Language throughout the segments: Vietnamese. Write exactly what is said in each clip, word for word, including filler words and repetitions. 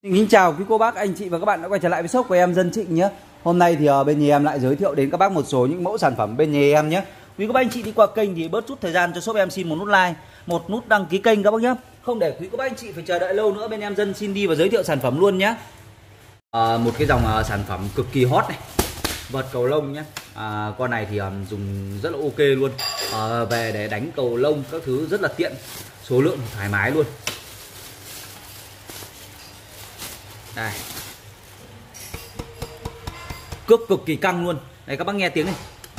Xin chào quý cô bác, anh chị và các bạn đã quay trở lại với shop của em Dân Trịnh nhé. Hôm nay thì ở bên nhà em lại giới thiệu đến các bác một số những mẫu sản phẩm bên nhà em nhé. Quý cô bác anh chị đi qua kênh thì bớt chút thời gian cho shop em xin một nút like, một nút đăng ký kênh các bác nhé. Không để quý cô bác anh chị phải chờ đợi lâu nữa, bên em Dân xin đi và giới thiệu sản phẩm luôn nhé. À, một cái dòng uh, sản phẩm cực kỳ hot này, vợt cầu lông nhé. À, con này thì um, dùng rất là ok luôn. À, về để đánh cầu lông các thứ rất là tiện, số lượng thoải mái luôn. Đây, cước cực kỳ căng luôn. Đây các bác nghe tiếng này.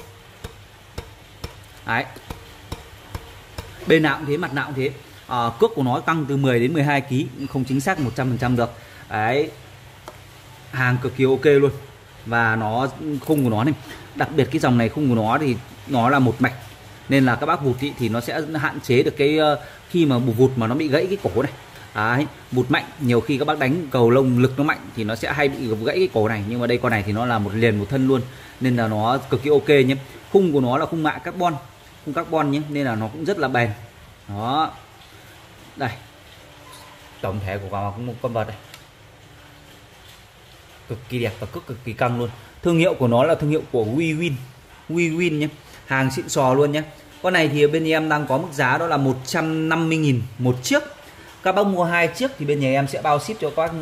Đấy, bên nào cũng thế, mặt nào cũng thế. À, cước của nó căng từ mười đến mười hai ki lô gam, không chính xác một trăm phần trăm được. Đấy, hàng cực kỳ ok luôn. Và nó khung của nó này, đặc biệt cái dòng này khung của nó thì nó là một mạch, nên là các bác vụt ý, thì nó sẽ hạn chế được cái khi mà vụt mà nó bị gãy cái cổ này. Đấy, vụt mạnh nhiều khi các bác đánh cầu lông lực nó mạnh thì nó sẽ hay bị gãy cái cổ này, nhưng mà đây con này thì nó là một liền một thân luôn, nên là nó cực kỳ ok nhé. Khung của nó là khung mạ carbon, khung carbon nhé, nên là nó cũng rất là bền. Đó, đây tổng thể của con con vợt này cực kỳ đẹp và cực cực kỳ căng luôn. Thương hiệu của nó là thương hiệu của WeWin, WeWin nhé, hàng xịn sò luôn nhé. Con này thì bên em đang có mức giá đó là một trăm năm mươi nghìn một chiếc. Các bác mua hai chiếc thì bên nhà em sẽ bao ship cho các bác.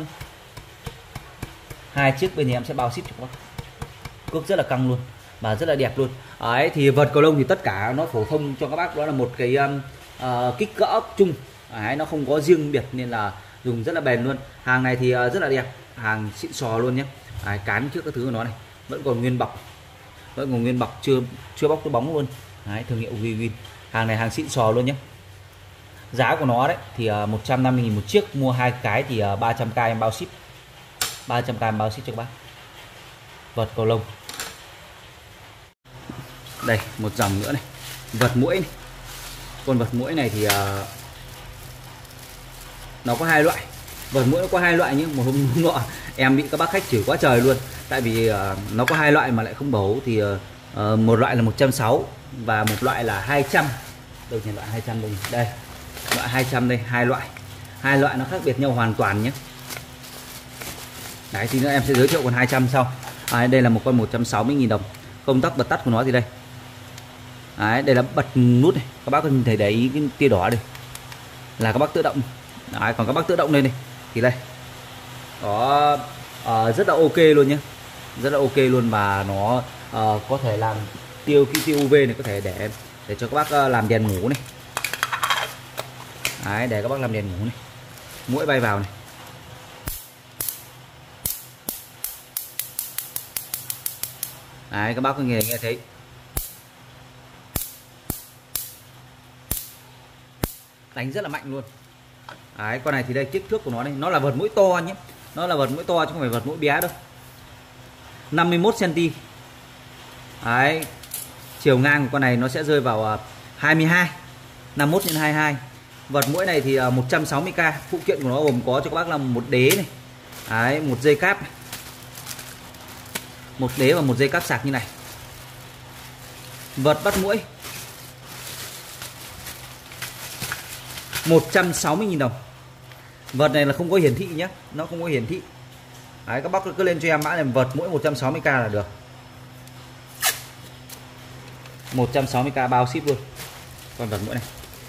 Hai chiếc bên nhà em sẽ bao ship cho các bác. Cước rất là căng luôn và rất là đẹp luôn. Đấy, thì vợt cầu lông thì tất cả nó phổ thông cho các bác, đó là một cái uh, kích cỡ chung. Đấy, nó không có riêng biệt nên là dùng rất là bền luôn. Hàng này thì uh, rất là đẹp, hàng xịn sò luôn nhé. Đấy, cán trước các thứ của nó này vẫn còn nguyên bọc, vẫn còn nguyên bọc, chưa chưa bóc cái bóng luôn. Đấy, thương hiệu WeWin. Hàng này hàng xịn sò luôn nhé. Giá của nó đấy thì uh, một trăm năm mươi nghìn một chiếc, mua hai cái thì uh, ba trăm k em bao ship. ba trăm k em bao ship cho các bác. Vợt cầu lông. Đây, một dòng nữa này, vợt muỗi này. Con vợt muỗi này thì uh, nó có hai loại. Vợt muỗi nó có hai loại, nhưng một hôm nọ em bị các bác khách chửi quá trời luôn. Tại vì uh, nó có hai loại mà lại không bấu thì uh, uh, một loại là một trăm sáu mươi và một loại là hai trăm. Đâu nhìn loại hai trăm đây. Đây. Loại hai trăm đây, hai loại. Hai loại nó khác biệt nhau hoàn toàn nhé. Đấy, thì nữa em sẽ giới thiệu con hai trăm sau. À, đây là một con một trăm sáu mươi nghìn đồng. Công tắc bật tắt của nó thì đây. Đấy, đây là bật nút này. Các bác có nhìn thấy đấy cái tia đỏ đây là các bác tự động. Đấy, còn các bác tự động đây này thì đây. Đó, uh, rất là ok luôn nhé. Rất là ok luôn, và nó uh, có thể làm tiêu cái tia u vê này, có thể để để cho các bác uh, làm đèn ngủ này. Đấy, để các bác làm đèn ngủ này, muỗi bay vào này. Đấy, các bác có nghe nghe thấy. Đánh rất là mạnh luôn. Đấy, con này thì đây kích thước của nó đây, nó là vợt muỗi to nhé. Nó là vợt muỗi to chứ không phải vợt muỗi bé đâu. năm mươi mốt xăng ti mét. Đấy, chiều ngang của con này nó sẽ rơi vào hai mươi hai, năm mươi mốt nhân hai mươi hai. Vợt muỗi này thì một trăm sáu mươi k. Phụ kiện của nó gồm có cho các bác là một đế này. Đấy, một dây cáp này. Một đế và một dây cáp sạc như này. Vợt bắt muỗi một trăm sáu mươi nghìn đồng. Vợt này là không có hiển thị nhé, nó không có hiển thị. Đấy, các bác cứ lên cho em mã này vợt muỗi một trăm sáu mươi k là được. một trăm sáu mươi k bao ship luôn. Con vợt muỗi này.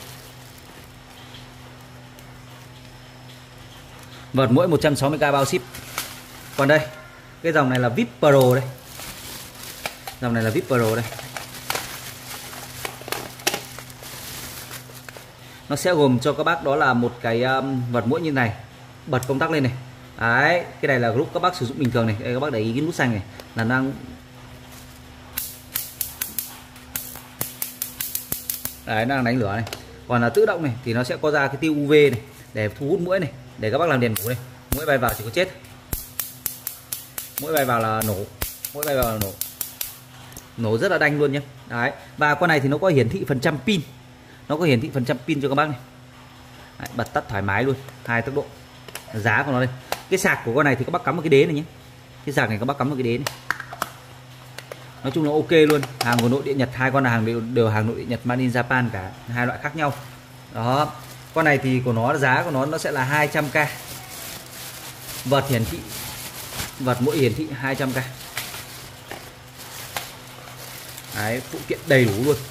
Vợt muỗi một trăm sáu mươi k bao ship. Còn đây, cái dòng này là vê i pê Pro đây. Dòng này là vê i pê Pro đây. Nó sẽ gồm cho các bác đó là một cái um, vợt muỗi như này, bật công tắc lên này. Đấy, cái này là lúc các bác sử dụng bình thường này. Đây, các bác để ý cái nút xanh này là đang. Đấy, đang đánh lửa này. Còn là tự động này thì nó sẽ có ra cái tia u vê này để thu hút muỗi này, để các bác làm đèn ngủ này. Muỗi bay vào chỉ có chết. Muỗi bay vào là nổ. Muỗi bay vào là nổ. Nổ rất là đanh luôn nhé. Đấy, và con này thì nó có hiển thị phần trăm pin. Nó có hiển thị phần trăm pin cho các bác này. Đấy, bật tắt thoải mái luôn, hai tốc độ. Giá của nó đây. Cái sạc của con này thì các bác cắm một cái đế này nhé. Cái sạc này các bác cắm một cái đế này. Nói chung là ok luôn. Hàng của nội địa Nhật, hai con là hàng đều, đều hàng nội địa Nhật, made in Japan cả, hai loại khác nhau. Đó. Con này thì của nó giá của nó nó sẽ là hai trăm k. Vật hiển thị, vật mũi hiển thị hai trăm k. Đấy, phụ kiện đầy đủ luôn.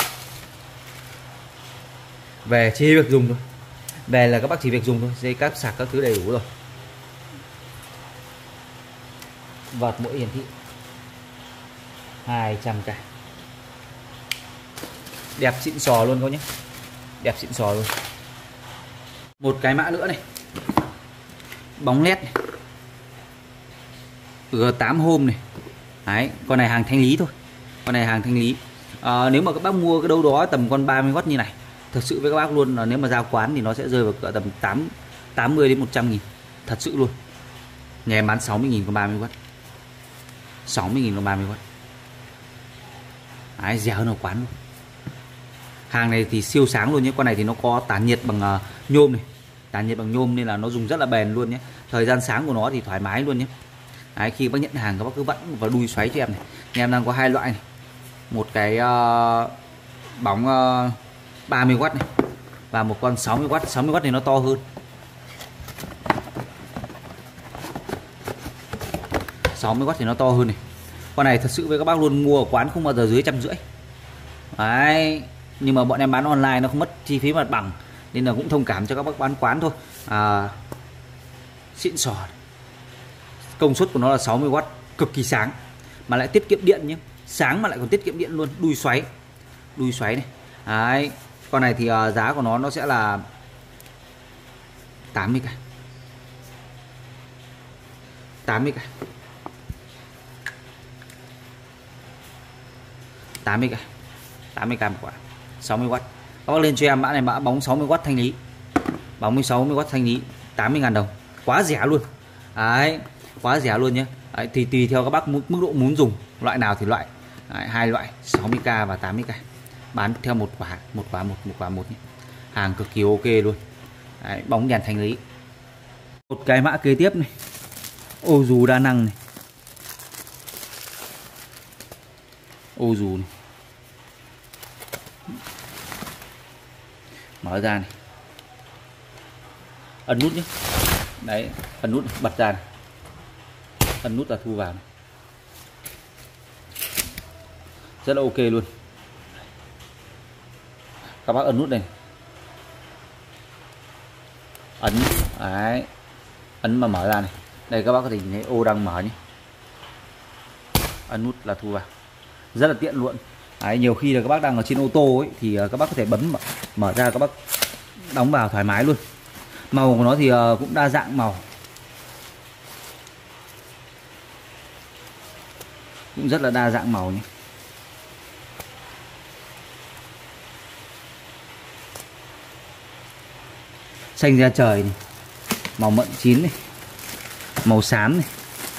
Về chỉ việc dùng thôi. Về là các bác chỉ việc dùng thôi, dây cáp sạc các thứ đầy đủ rồi. Vật mũi hiển thị hai trăm k. Đẹp xịn sò luôn các nhé. Đẹp xịn sò luôn. Một cái mã nữa này. Bóng led này. G tám Home này. Đấy, con này hàng thanh lý thôi. Con này hàng thanh lý. À, nếu mà các bác mua cái đâu đó tầm con ba mươi oát như này, thật sự với các bác luôn là nếu mà giao quán thì nó sẽ rơi vào cỡ tầm tám tám mươi đến một trăm nghìn. Thật sự luôn. Nhà em bán sáu mươi nghìn con ba mươi oát. sáu mươi nghìn con ba mươi oát. Đấy, rẻ hơn ở quán luôn. Hàng này thì siêu sáng luôn nhé. Con này thì nó có tản nhiệt bằng uh, nhôm này. Tản nhiệt bằng nhôm nên là nó dùng rất là bền luôn nhé. Thời gian sáng của nó thì thoải mái luôn nhé. Đấy, khi bác nhận hàng các bác cứ vặn vào đuôi xoáy cho em này. Nhà em đang có hai loại này. Một cái uh, bóng uh, ba mươi oát này và một con sáu mươi oát. sáu mươi oát thì nó to hơn. sáu mươi oát thì nó to hơn này. Con này thật sự với các bác luôn, mua ở quán không bao giờ dưới trăm rưỡi. Đấy, nhưng mà bọn em bán online nó không mất chi phí mặt bằng nên là cũng thông cảm cho các bác bán quán thôi. À, xịn sò. Công suất của nó là sáu mươi oát, cực kỳ sáng mà lại tiết kiệm điện nhé. Sáng mà lại còn tiết kiệm điện luôn. Đuôi xoáy, đuôi xoáy này. Đấy, con này thì uh, giá của nó nó sẽ là tám mươi k. tám mươi k. tám mươi k. tám mươi k một quả. sáu mươi oát. Các bác lên cho em mã này, mã bóng sáu mươi oát thanh lý. Bóng sáu mươi oát thanh lý tám mươi ngàn đồng. Quá rẻ luôn. Đấy, quá rẻ luôn nhé. Đấy, thì tùy theo các bác mức, mức độ muốn dùng loại nào thì loại. Đấy, hai loại sáu mươi k và tám mươi k. Bán theo một quả, một quả một, một quả một nhé. Hàng cực kỳ ok luôn. Đấy, bóng đèn thanh lý. Một cái mã kế tiếp này. Ô dù đa năng này. Ô dù này. Mở ra này. Ấn nút nhé. Đấy, ấn nút bật ra này. Ấn nút là thu vào này. Rất là ok luôn. Các bác ấn nút này. Ấn. Đấy. Ấn mà mở ra này. Đây các bác có thể nhìn thấy ô đang mở nhé. Ấn nút là thu vào. Rất là tiện luôn. Đấy, nhiều khi là các bác đang ở trên ô tô ấy, thì các bác có thể bấm mở, mở ra, các bác đóng vào thoải mái luôn. Màu của nó thì cũng đa dạng màu. Cũng rất là đa dạng màu nhé. Xanh da trời này. Màu mận chín này. Màu xám này.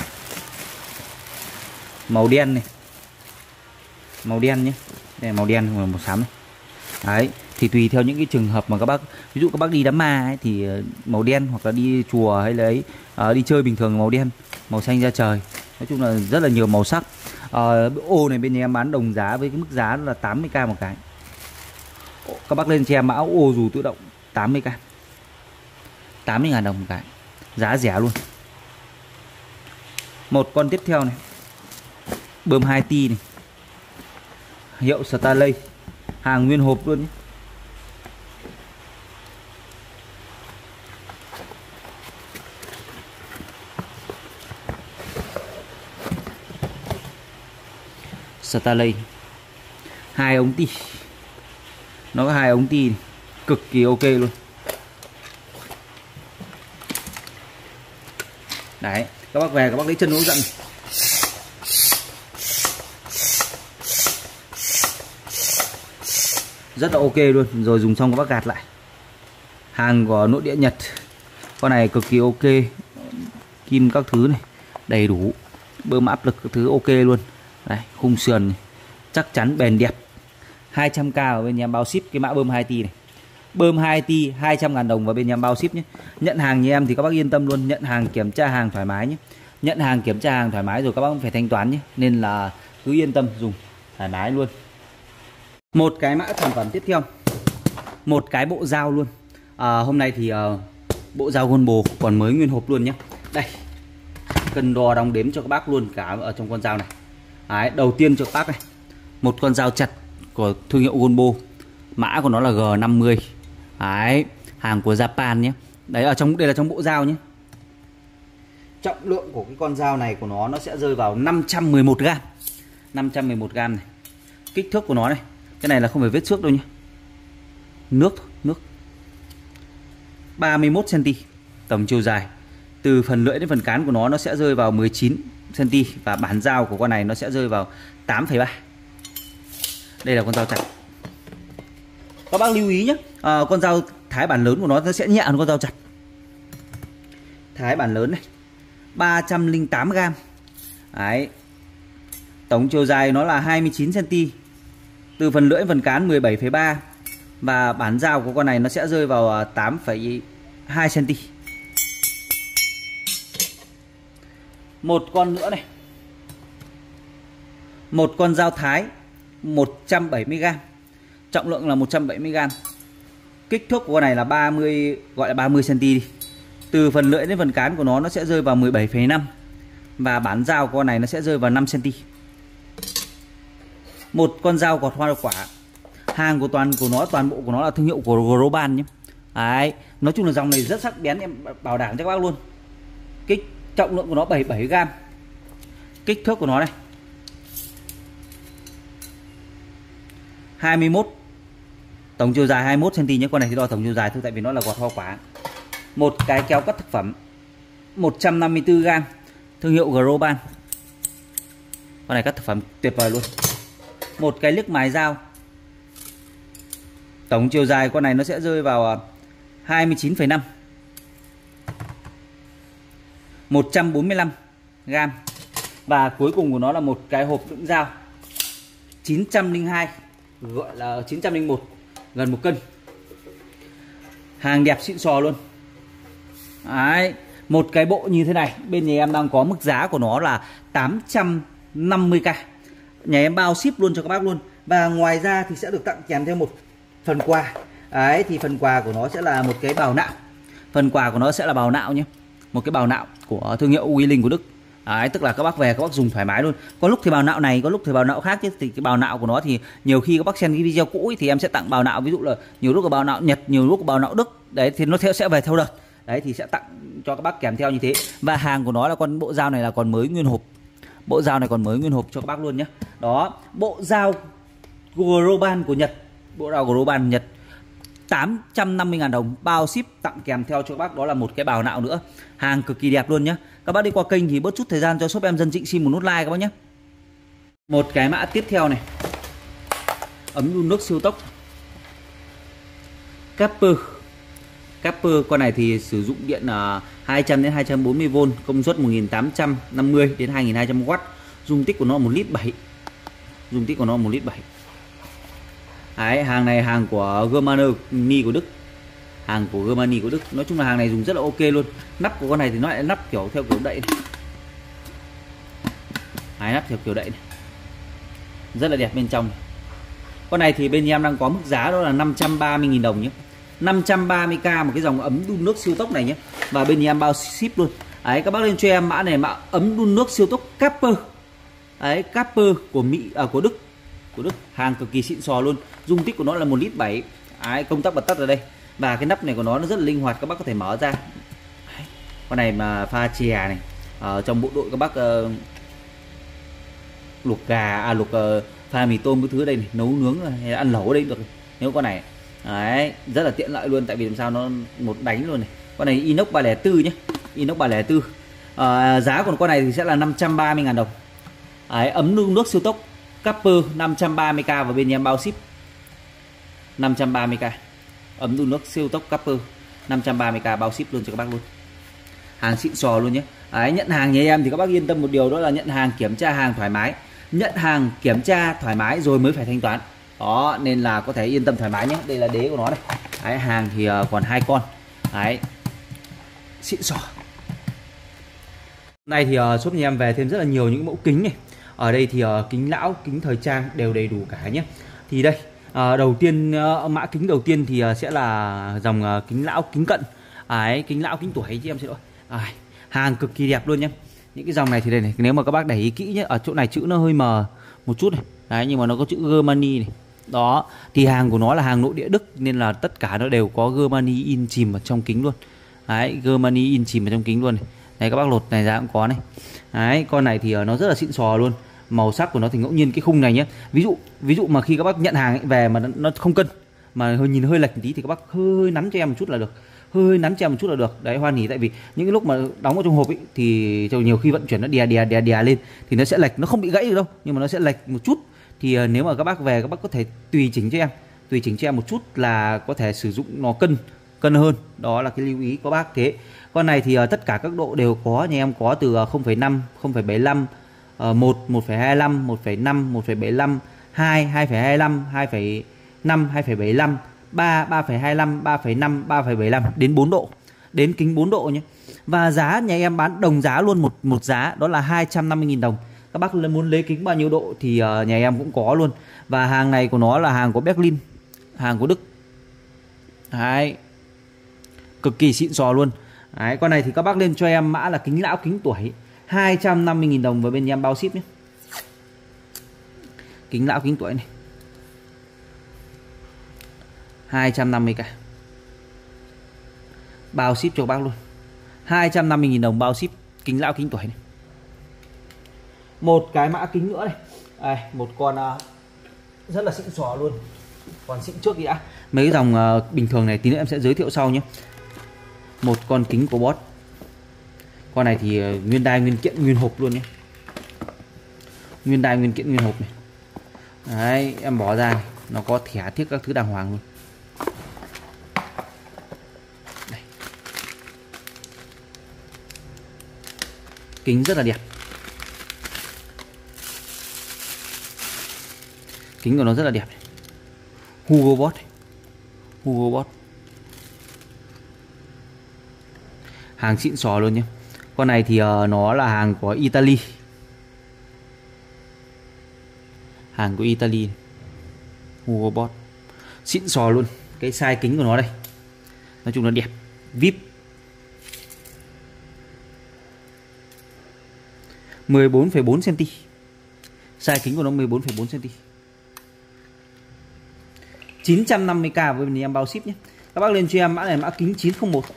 Màu đen này. Màu đen nhé. Đây là màu đen và màu xám này. Đấy, thì tùy theo những cái trường hợp mà các bác, ví dụ các bác đi đám ma ấy, thì màu đen, hoặc là đi chùa hay là ấy, uh, đi chơi bình thường màu đen, màu xanh da trời. Nói chung là rất là nhiều màu sắc. Uh, ô này bên nhà em bán đồng giá với cái mức giá là tám mươi k một cái. Các bác lên cho em mã ô dù tự động tám mươi k. tám mươi ngàn đồng một cái. Giá rẻ luôn. Một con tiếp theo này. Bơm hai ti này. Hiệu Starlay. Hàng nguyên hộp luôn nhé. Starlay. Hai ống ti. Nó có hai ống ti này. Cực kỳ ok luôn. Đấy, các bác về các bác lấy chân hướng dẫn. Rất là ok luôn. Rồi dùng xong các bác gạt lại. Hàng của nội địa Nhật. Con này cực kỳ ok. Kim các thứ này đầy đủ. Bơm áp lực các thứ ok luôn. Đây, khung sườn này. Chắc chắn bền đẹp. Hai trăm k ở bên nhà bao ship cái mã bơm hai ti này. Bơm hai ti hai trăm ngàn đồng vào bên nhà bao ship nhé. Nhận hàng như em thì các bác yên tâm luôn. Nhận hàng kiểm tra hàng thoải mái nhé. Nhận hàng kiểm tra hàng thoải mái rồi các bác phải thanh toán nhé. Nên là cứ yên tâm dùng thoải mái luôn. Một cái mã sản phẩm tiếp theo. Một cái bộ dao luôn. À, hôm nay thì uh, bộ dao gôn bồ còn mới nguyên hộp luôn nhé. Đây, cân đo đong đếm cho các bác luôn cả ở trong con dao này. Đấy, đầu tiên cho các bác này, một con dao chặt của thương hiệu Gonbo, mã của nó là G năm mươi. Đấy, hàng của Japan nhé. Đấy, ở trong đây là trong bộ dao nhé. Trọng lượng của cái con dao này của nó nó sẽ rơi vào năm trăm mười một gam. năm trăm mười một gam này. Kích thước của nó này, cái này là không phải vết xước đâu nhé. Nước thôi, nước. ba mươi mốt xăng ti mét tổng chiều dài. Từ phần lưỡi đến phần cán của nó nó sẽ rơi vào mười chín xăng ti mét và bản dao của con này nó sẽ rơi vào tám phẩy ba. Đây là con dao chặt. Các bác lưu ý nhé, à, con dao thái bản lớn của nó, nó sẽ nhẹ hơn con dao chặt. Thái bản lớn này ba trăm lẻ tám gam. Đấy. Tổng chiều dài nó là hai mươi chín xăng ti mét. Từ phần lưỡi đến phần cán mười bảy phẩy ba. Và bản dao của con này nó sẽ rơi vào tám phẩy hai xăng ti mét. Một con nữa này. Một con dao thái một trăm bảy mươi gam. Trọng lượng là một trăm bảy mươi gam. Kích thước của con này là ba mươi, gọi là ba mươi xăng ti mét đi. Từ phần lưỡi đến phần cán của nó nó sẽ rơi vào mười bảy phẩy năm. Và bản dao của con này nó sẽ rơi vào năm xăng ti mét. Một con dao gọt hoa quả. Hàng của toàn của nó toàn bộ của nó là thương hiệu của Groban nhé. Đấy, nói chung là dòng này rất sắc bén, em bảo đảm cho các bác luôn. Kích trọng lượng của nó bảy mươi bảy gam. Kích thước của nó này hai mươi mốt. Tổng chiều dài hai mươi mốt xăng ti mét nhé. Con này thì đo tổng chiều dài thôi tại vì nó là gọt hoa quả. Một cái kéo cắt thực phẩm một trăm năm mươi tư gam, thương hiệu Groban. Con này cắt thực phẩm tuyệt vời luôn. Một cái liếc mài dao. Tổng chiều dài con này nó sẽ rơi vào hai mươi chín phẩy năm. một trăm bốn mươi lăm gam. Và cuối cùng của nó là một cái hộp đựng dao chín trăm lẻ hai, gọi là chín trăm lẻ một, gần một cân. Hàng đẹp xịn sò luôn. Đấy, một cái bộ như thế này bên nhà em đang có mức giá của nó là tám trăm năm mươi k. Nhà em bao ship luôn cho các bác luôn. Và ngoài ra thì sẽ được tặng kèm theo một phần quà. Đấy, thì phần quà của nó sẽ là một cái bào nạo. Phần quà của nó sẽ là bào nạo nhé. Một cái bào nạo của thương hiệu Uy Linh của Đức. Đấy, tức là các bác về các bác dùng thoải mái luôn. Có lúc thì bào nạo này, có lúc thì bào nạo khác chứ. Thì cái bào nạo của nó thì nhiều khi các bác xem cái video cũ ấy, thì em sẽ tặng bào nạo, ví dụ là nhiều lúc là bào nạo Nhật, nhiều lúc là bào nạo Đức. Đấy, thì nó theo sẽ về theo đợt. Đấy, thì sẽ tặng cho các bác kèm theo như thế. Và hàng của nó là con bộ dao này là còn mới nguyên hộp. Bộ dao này còn mới nguyên hộp cho các bác luôn nhé. Đó, bộ dao Groban của Nhật. Bộ dao Groban Nhật tám trăm năm mươi ngàn đồng, bao ship, tặng kèm theo cho các bác đó là một cái bào nạo nữa. Hàng cực kỳ đẹp luôn nhé. Các bác đi qua kênh thì bớt chút thời gian cho shop em Dân Trịnh xin một nút like các bác nhé. Một cái mã tiếp theo này, ấm đun nước siêu tốc Capper. Capper con này thì sử dụng điện hai trăm đến hai trăm bốn mươi vôn, công suất một nghìn tám trăm năm mươi đến hai nghìn hai trăm oát, dung tích của nó một lít bảy. Dung tích của nó một lít bảy. Đấy, hàng này hàng của Germany của Đức. Hàng của Germany của Đức. Nói chung là hàng này dùng rất là ok luôn. Nắp của con này thì nó lại nắp kiểu theo kiểu đậy này. Đấy, nắp theo kiểu đậy này. Rất là đẹp bên trong. Con này thì bên em đang có mức giá đó là năm trăm ba mươi nghìn đồng nhé. năm trăm ba mươi k một cái dòng ấm đun nước siêu tốc này nhé. Và bên em bao ship luôn. Đấy, các bác lên cho em mã này, mã ấm đun nước siêu tốc Capper. Đấy, Capper của Mỹ, à, của Đức. Của Đức, hàng cực kỳ xịn sò luôn. Dung tích của nó là một lít bảy. Đấy, công tắc bật tắt ở đây. Và cái nắp này của nó nó rất là linh hoạt, các bác có thể mở ra. Đấy, con này mà pha chè này, ở trong bộ đội các bác uh, luộc gà, à luộc uh, pha mì tôm cái thứ ở đây này, nấu nướng hay là ăn lẩu ở đây được. Nếu con này đấy, rất là tiện lợi luôn, tại vì làm sao nó một đánh luôn này. Con này inox ba không bốn nhé, inox ba không bốn. À, giá của con này thì sẽ là năm trăm ba mươi ngàn đồng. Đấy, ấm đun nước siêu tốc Capper năm trăm ba mươi k và bên em bao ship. năm trăm ba mươi k. Ấm đun nước siêu tốc Capper năm trăm ba mươi k bao ship luôn cho các bác luôn. Hàng xịn sò luôn nhé. Đấy, nhận hàng nhà em thì các bác yên tâm một điều, đó là nhận hàng kiểm tra hàng thoải mái. Nhận hàng kiểm tra thoải mái rồi mới phải thanh toán. Đó, nên là có thể yên tâm thoải mái nhé. Đây là đế của nó này. Đấy, hàng thì còn hai con. Đấy, xịn sò. Hôm nay thì uh, shop nhà em về thêm rất là nhiều những mẫu kính này. Ở đây thì uh, kính lão, kính thời trang đều đầy đủ cả nhé. Thì đây, uh, đầu tiên uh, mã kính đầu tiên thì uh, sẽ là dòng uh, kính lão, kính cận. Đấy, kính lão, kính tuổi chứ em xin lỗi. À, Hàng cực kỳ đẹp luôn nhé. Những cái dòng này thì đây này, nếu mà các bác để ý kỹ nhé, ở chỗ này chữ nó hơi mờ một chút này. Đấy, nhưng mà nó có chữ Germany này. Đó, thì hàng của nó là hàng nội địa Đức nên là tất cả nó đều có Germany in chìm ở trong kính luôn. Đấy, Germany in chìm ở trong kính luôn này. Đấy, các bác lột này ra cũng có này. Đấy, con này thì nó rất là xịn sò luôn. Màu sắc của nó thì ngẫu nhiên cái khung này nhé. Ví dụ ví dụ mà khi các bác nhận hàng ấy về mà nó, nó không cân, mà hơi nhìn hơi lệch một tí thì các bác hơi, hơi nắn cho em một chút là được. Hơi, hơi nắn cho em một chút là được. Đấy, hoan hỉ, tại vì những cái lúc mà đóng ở trong hộp ấy thì nhiều khi vận chuyển nó đè đè đè đè lên thì nó sẽ lệch, nó không bị gãy được đâu, nhưng mà nó sẽ lệch một chút. Thì nếu mà các bác về các bác có thể tùy chỉnh cho em, tùy chỉnh cho em một chút là có thể sử dụng nó cân cân hơn. Đó là cái lưu ý của bác. Thế con này thì tất cả các độ đều có, nhà em có từ không phẩy năm, không phẩy bảy lăm, một, một phẩy hai lăm, một phẩy năm, một phẩy bảy lăm, hai, hai phẩy hai lăm, hai phẩy năm, hai phẩy bảy lăm, ba, ba phẩy hai lăm, ba phẩy năm, ba phẩy bảy lăm đến bốn độ, đến kính bốn độ nhé. Và giá nhà em bán đồng giá luôn, một một giá đó là hai trăm năm mươi nghìn đồng. Các bác muốn lấy kính bao nhiêu độ thì nhà em cũng có luôn. Và hàng này của nó là hàng của Berlin, hàng của Đức. Đấy, cực kỳ xịn sò luôn. Đấy, con này thì các bác lên cho em mã là kính lão kính tuổi, hai trăm năm mươi nghìn đồng và bên em bao ship nhé. Kính lão kính tuổi này hai trăm năm mươi k, bao ship cho các bác luôn. Hai trăm năm mươi nghìn đồng bao ship kính lão kính tuổi này. Một cái mã kính nữa này. Đây, một con uh, rất là xịn sò luôn. Còn xịn trước đi đã. Mấy cái dòng uh, bình thường này tí nữa em sẽ giới thiệu sau nhé. Một con kính của Boss. Con này thì uh, nguyên đai nguyên kiện nguyên hộp luôn nhé. Nguyên đai nguyên kiện nguyên hộp này. Đấy, em bỏ ra này, nó có thẻ thiết các thứ đàng hoàng luôn. Đây. Kính rất là đẹp. Kính của nó rất là đẹp này. Hugo Boss. Hugo Boss. Hàng xịn sò luôn nhé. Con này thì uh, nó là hàng của Italy. Hàng của Italy. Hugo Boss. Xịn sò luôn. Cái size kính của nó đây, nói chung là đẹp. vê i pê. mười bốn phẩy bốn xăng ti mét. Size kính của nó mười bốn phẩy bốn xăng ti mét. chín trăm năm mươi k với bên em bao ship nhé. Các bác lên cho em mã này mã kính chín không một.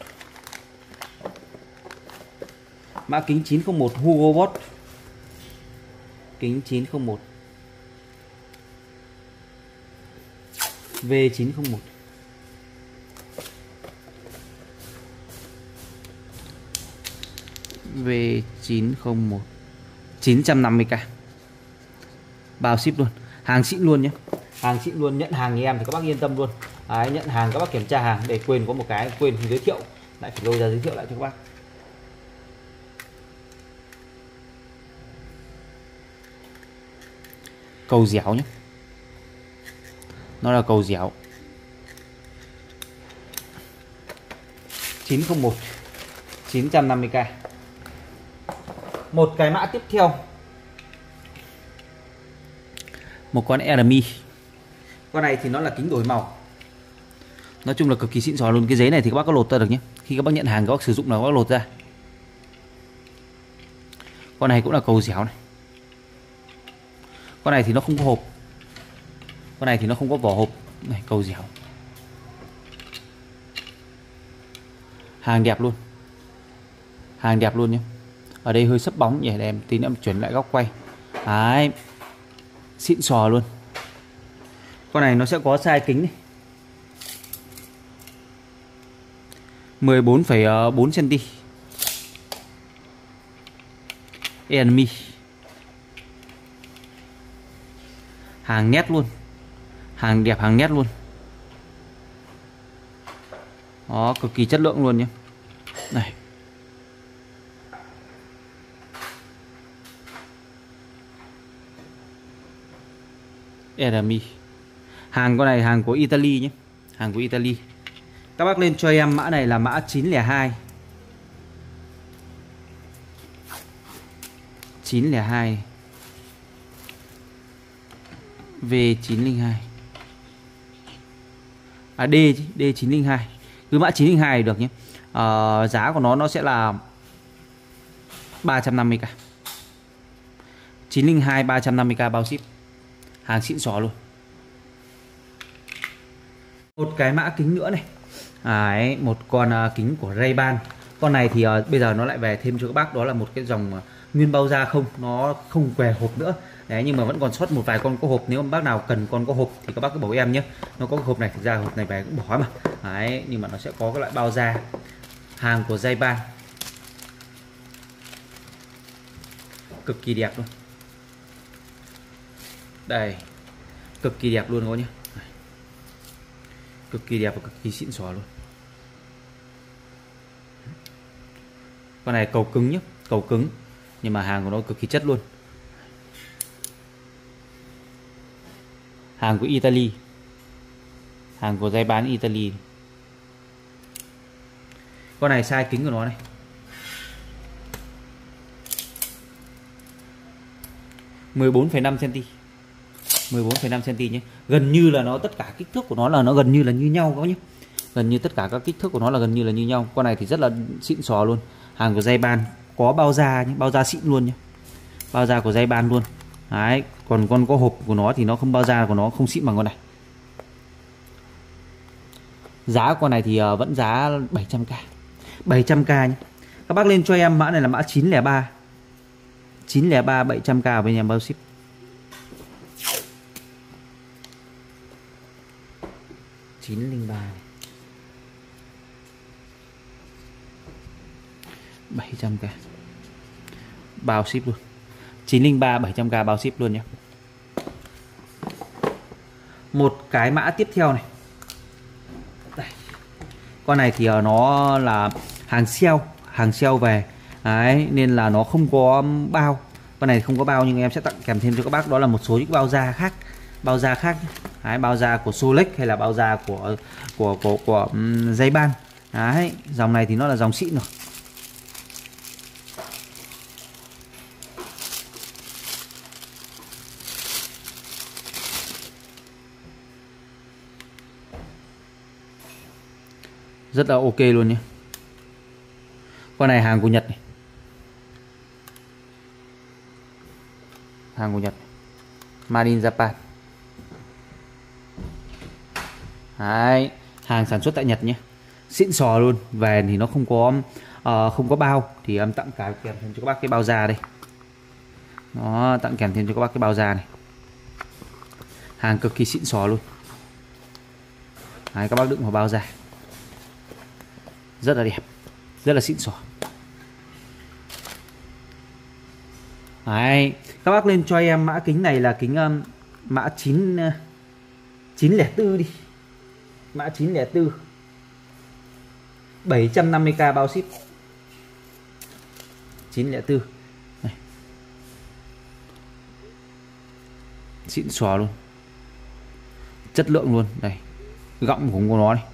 Mã kính chín không một Hugo Boss. Kính chín không một V chín không một. V chín không một chín trăm năm mươi k. Bao ship luôn. Hàng xịn luôn nhé. Hàng xịn luôn, nhận hàng thì em thì các bác yên tâm luôn. Đấy, nhận hàng các bác kiểm tra hàng. Để quên có một cái quên giới thiệu, lại phải lôi ra giới thiệu lại cho các bác. Cầu dẻo nhé. Nó là cầu dẻo. chín không một chín trăm năm mươi k. Một cái mã tiếp theo, một con rờ em i. Con này thì nó là kính đổi màu. Nói chung là cực kỳ xịn sò luôn. Cái giấy này thì các bác có lột ra được nhé. Khi các bác nhận hàng các bác sử dụng là các bác lột ra. Con này cũng là cầu dẻo này. Con này thì nó không có hộp. Con này thì nó không có vỏ hộp. Này, cầu dẻo. Hàng đẹp luôn. Hàng đẹp luôn nhé. Ở đây hơi sấp bóng nhỉ, để em tí nữa em chuyển lại góc quay. Đấy, xịn sò luôn. Con này nó sẽ có size kính này mười bốn phẩy bốn xăng ti mét. Enemy. Hàng nét luôn. Hàng đẹp, hàng nét luôn. Đó, cực kỳ chất lượng luôn nhé. Này. rờ em i. Hàng con này hàng của Italy nhé. Hàng của Italy. Các bác lên cho em mã này là mã chín không hai. chín không hai. V chín không hai. À D D chín không hai. Cứ mã chín không hai được nhé. À, giá của nó nó sẽ là ba trăm năm mươi k. chín không hai ba trăm năm mươi k bao ship. Hàng xịn xò luôn. Một cái mã kính nữa này. Đấy, một con uh, kính của Ray-Ban. Con này thì uh, bây giờ nó lại về thêm cho các bác, đó là một cái dòng uh, nguyên bao da không, nó không què hộp nữa. Đấy, nhưng mà vẫn còn sót một vài con có hộp. Nếu mà bác nào cần con có hộp thì các bác cứ bảo em nhé. Nó có cái hộp này, thực ra hộp này về cũng bỏ mà. Đấy, nhưng mà nó sẽ có các loại bao da. Hàng của Ray-Ban. Cực kỳ đẹp luôn. Đây, cực kỳ đẹp luôn các bác nhé. Cực kỳ đẹp và cực kỳ xịn xò luôn. Con này cầu cứng nhé, cầu cứng, nhưng mà hàng của nó cực kỳ chất luôn. Hàng của Italy, hàng của Ray-Ban Italy. Con này size kính của nó này mười bốn phẩy năm xăng-ti-mét, mười bốn phẩy năm xăng-ti-mét nhé. Gần như là nó tất cả kích thước của nó là nó gần như là như nhau các bác nhé. Gần như tất cả các kích thước của nó là gần như là như nhau. Con này thì rất là xịn xò luôn. Hàng của Ray-Ban, có bao da nhé, bao da xịn luôn nhé. Bao da của Ray-Ban luôn. Đấy, còn con có hộp của nó thì nó không, bao da của nó không xịn bằng con này. Giá của con này thì vẫn giá bảy trăm k. bảy trăm k nhé. Các bác lên cho em mã này là mã chín không ba. chín không ba bảy trăm k bên em bao ship. chín không ba bảy trăm k bao ship luôn. chín không ba bảy trăm k bao ship luôn nhé. Một cái mã tiếp theo này. Đây. Con này thì nó là hàng sale, hàng sale về. Đấy, nên là nó không có bao. Con này không có bao nhưng em sẽ tặng kèm thêm cho các bác đó là một số những bao da khác, bao da khác. Đấy, bao da của Solex hay là bao da của của của của um, Ray-Ban. Đấy, dòng này thì nó là dòng xịn rồi. Rất là ok luôn nhé. Con này hàng của Nhật này. Hàng của Nhật. Made in Japan. Đấy, hàng sản xuất tại Nhật nhé. Xịn sò luôn. Về thì nó không có uh, không có bao thì em tặng cả kèm thêm cho các bác cái bao da đây. Nó tặng kèm thêm cho các bác cái bao da này. Hàng cực kỳ xịn sò luôn. Đấy, các bác đựng vào bao da. Rất là đẹp, rất là xịn sò. Đấy, các bác lên cho em mã kính này là kính um, mã chín chín không bốn đi. Mã chín không bốn. bảy trăm năm mươi k bao ship. chín không bốn. Này. Xịn sò luôn. Chất lượng luôn, đây. Gọng của nó này.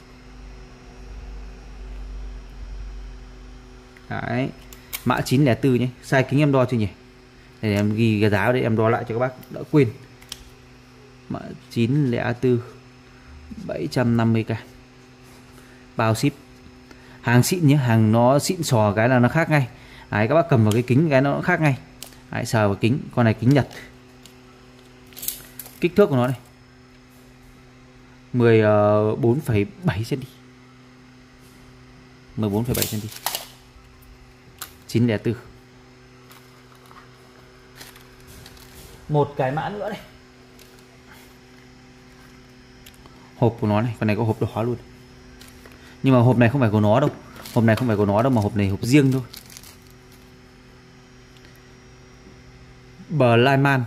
Đấy, mã chín không bốn nhé. Size kính em đo chưa nhỉ? Để em ghi cái giá để em đo lại cho các bác đỡ quên. Mã chín không bốn bảy trăm năm mươi k bao ship. Hàng xịn nhé, hàng nó xịn sò cái là nó khác ngay. Đấy, các bác cầm vào cái kính cái nó khác ngay. Đấy, sờ vào kính, con này kính Nhật. Kích thước của nó này mười bốn phẩy bảy xăng-ti-mét. mười bốn phẩy bảy xăng-ti-mét. chín không bốn. Một cái mã nữa này. Hộp của nó này, con này có hộp đỏ luôn. Nhưng mà hộp này không phải của nó đâu. Hộp này không phải của nó đâu mà hộp này hộp riêng thôi. Blyman.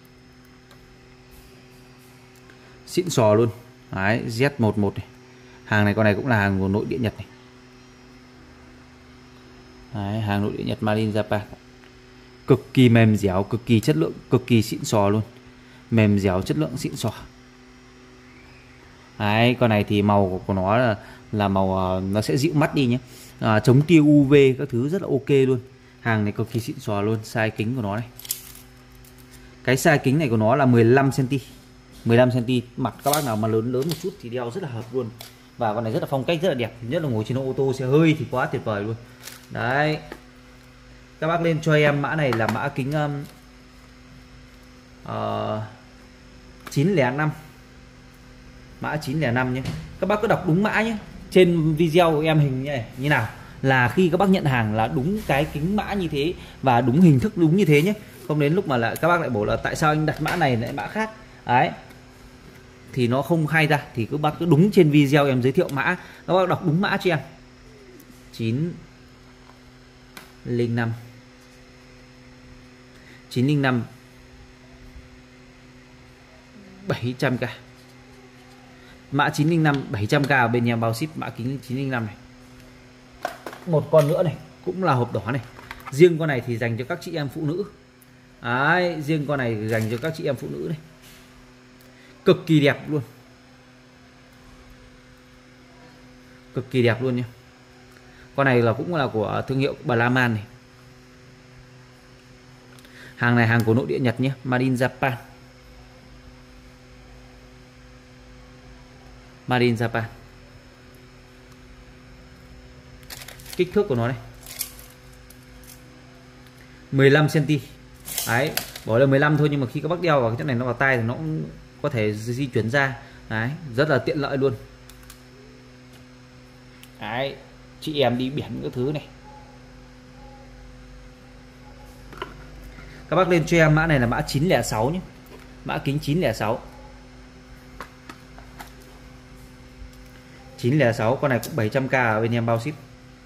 Xịn sò luôn. Đấy, Z mười một này. Hàng này con này cũng là hàng của nội địa Nhật này. Đấy, hàng nội địa Nhật Made in Japan. Cực kỳ mềm dẻo, cực kỳ chất lượng, cực kỳ xịn sò luôn. Mềm dẻo, chất lượng xịn sò. Đấy, con này thì màu của, của nó là, là màu uh, nó sẽ dịu mắt đi nhé. À, chống tia u vê các thứ rất là ok luôn. Hàng này cực kỳ xịn sò luôn. Size kính của nó này. Cái size kính này của nó là mười lăm xăng-ti-mét. mười lăm xăng-ti-mét. Mặt các bác nào mà lớn lớn một chút thì đeo rất là hợp luôn. Và con này rất là phong cách, rất là đẹp. Nhất là ngồi trên ô tô xe hơi thì quá tuyệt vời luôn. Đấy. Các bác lên cho em mã này là mã kính um, uh, chín không năm, mã chín không năm nhé. Các bác cứ đọc đúng mã nhé. Trên video em hình như này như nào là khi các bác nhận hàng là đúng cái kính mã như thế và đúng hình thức đúng như thế nhé. Không đến lúc mà lại các bác lại bảo là tại sao anh đặt mã này lại mã khác đấy, thì nó không hay ra. Thì các bác cứ đúng trên video em giới thiệu mã, các bác đọc đúng mã cho em. Chín không năm, chín không năm bảy trăm k, mã chín không năm bảy trăm k ở bên nhà bao ship mã kính chín không năm này. Một con nữa này cũng là hộp đỏ này, riêng con này thì dành cho các chị em phụ nữ đấy, riêng con này dành cho các chị em phụ nữ này, cực kỳ đẹp luôn, cực kỳ đẹp luôn nhé. Con này là cũng là của thương hiệu Brahman này. Hàng này hàng của nội địa Nhật nhé, Made in Japan, Made in Japan. Kích thước của nó này mười lăm xăng ti mét. Đấy, bỏ là mười lăm thôi nhưng mà khi các bác đeo vào cái chỗ này nó vào tay thì nó cũng có thể di chuyển ra. Đấy, rất là tiện lợi luôn. Đấy, chị em đi biển các thứ này. Các bác lên cho em mã này là mã chín không sáu nhé. Mã kính chín không sáu. chín không sáu, con này cũng bảy trăm k ở bên em bao ship.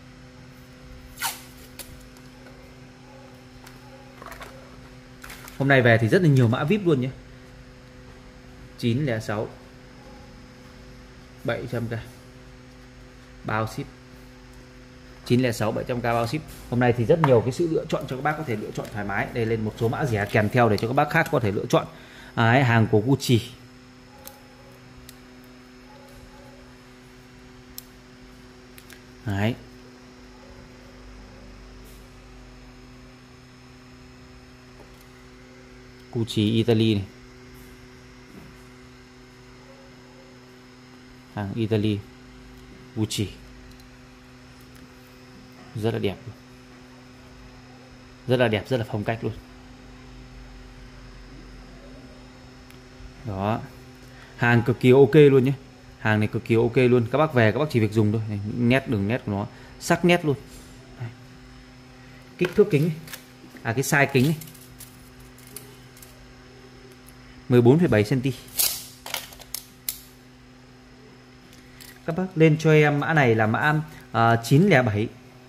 Hôm nay về thì rất là nhiều mã vê i pê luôn nhé. chín không sáu bảy trăm k bao ship. chín không sáu bảy trăm k bao ship. Hôm nay thì rất nhiều cái sự lựa chọn cho các bác có thể lựa chọn thoải mái. Đây lên một số mã rẻ kèm theo để cho các bác khác có thể lựa chọn. Đấy, hàng của Gucci. Đấy. Gucci Italy này. Hàng Italy Gucci rất là đẹp luôn. Rất là đẹp, rất là phong cách luôn. Đó. Hàng cực kỳ ok luôn nhé. Hàng này cực kỳ ok luôn. Các bác về các bác chỉ việc dùng thôi. Này, nét đường nét của nó sắc nét luôn. Đây. Kích thước kính này. À cái size kính này mười bốn phẩy bảy xăng ti mét. Các bác lên cho em mã này là mã uh, chín không bảy.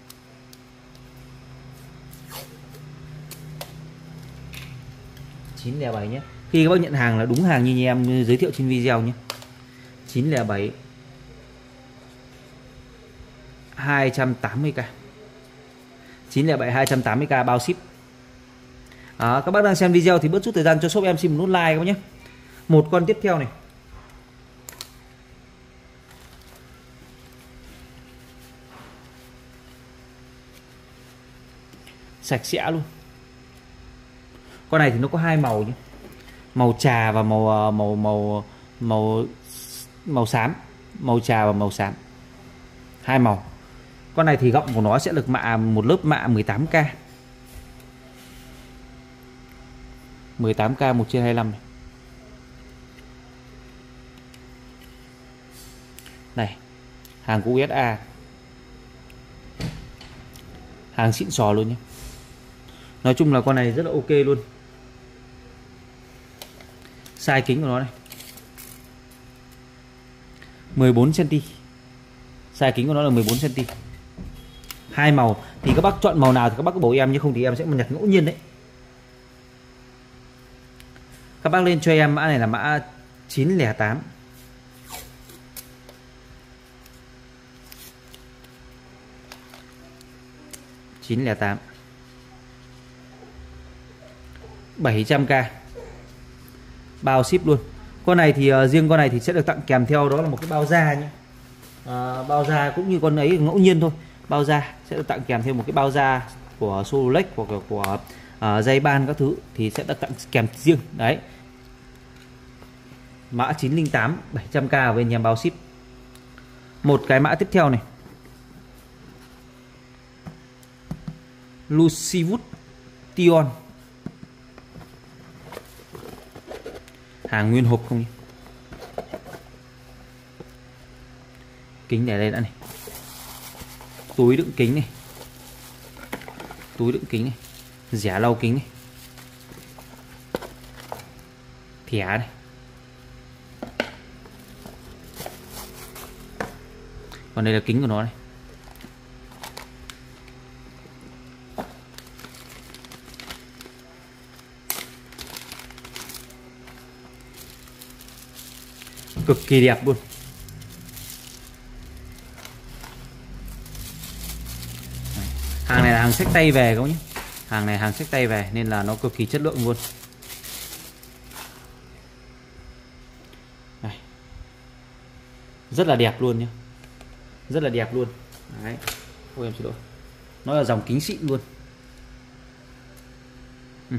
chín không bảy nhé. Khi các bác nhận hàng là đúng hàng như, như em giới thiệu trên video nhé. chín không bảy hai trăm tám mươi k. chín không bảy hai trăm tám mươi k bao ship. Đó, các bác đang xem video thì bớt chút thời gian cho shop em xin một nút like các bác nhé. Một con tiếp theo này. Sạch sẽ luôn. Con này thì nó có hai màu nhé. Màu trà và màu màu màu màu màu xám, màu trà và màu xám. Hai màu. Con này thì gọng của nó sẽ được mạ một lớp mạ mười tám k. mười tám k một trên hai mươi lăm này. Này, hàng của u ét a. Hàng xịn sò luôn nhé. Nói chung là con này rất là ok luôn. Size kính của nó này mười bốn xăng ti mét. Size kính của nó là mười bốn xăng ti mét. Hai màu thì các bác chọn màu nào thì các bác cứ bảo em, nhưng không thì em sẽ nhặt ngẫu nhiên đấy. Các bác lên cho em mã này là mã chín không tám. chín không tám bảy trăm k bao ship luôn. Con này thì uh, riêng con này thì sẽ được tặng kèm theo đó là một cái bao da nhé. Uh, bao da cũng như con ấy ngẫu nhiên thôi. Bao da sẽ được tặng kèm theo một cái bao da của Solex hoặc của, của uh, dây ban các thứ thì sẽ được tặng kèm riêng đấy. Mã chín không tám bảy trăm k ở bên nhà bao ship. Một cái mã tiếp theo này. Lucivut Tion. Hàng nguyên hộp không nhỉ? Kính để đây đã này. Túi đựng kính này. Túi đựng kính này. Rẻ lau kính này. Thẻ này. Còn đây là kính của nó này. Cực kỳ đẹp luôn. Hàng này là hàng xách tay về các bác nhé. Hàng này hàng xách tay về nên là nó cực kỳ chất lượng luôn. Này. Rất là đẹp luôn nhé. Rất là đẹp luôn. Đấy. Ôi em xin lỗi. Nó là dòng kính xịn luôn. Ừ.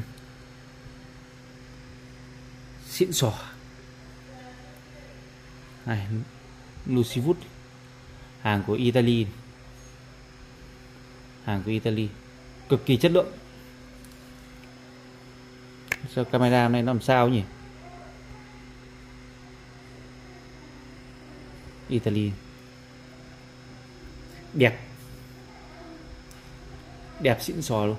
Xịn sò. Này, Lucivut. Hàng của Italy. Hàng của Italy. Cực kỳ chất lượng. Sao camera này nó làm sao nhỉ? Italy. Đẹp. Đẹp xịn sò luôn.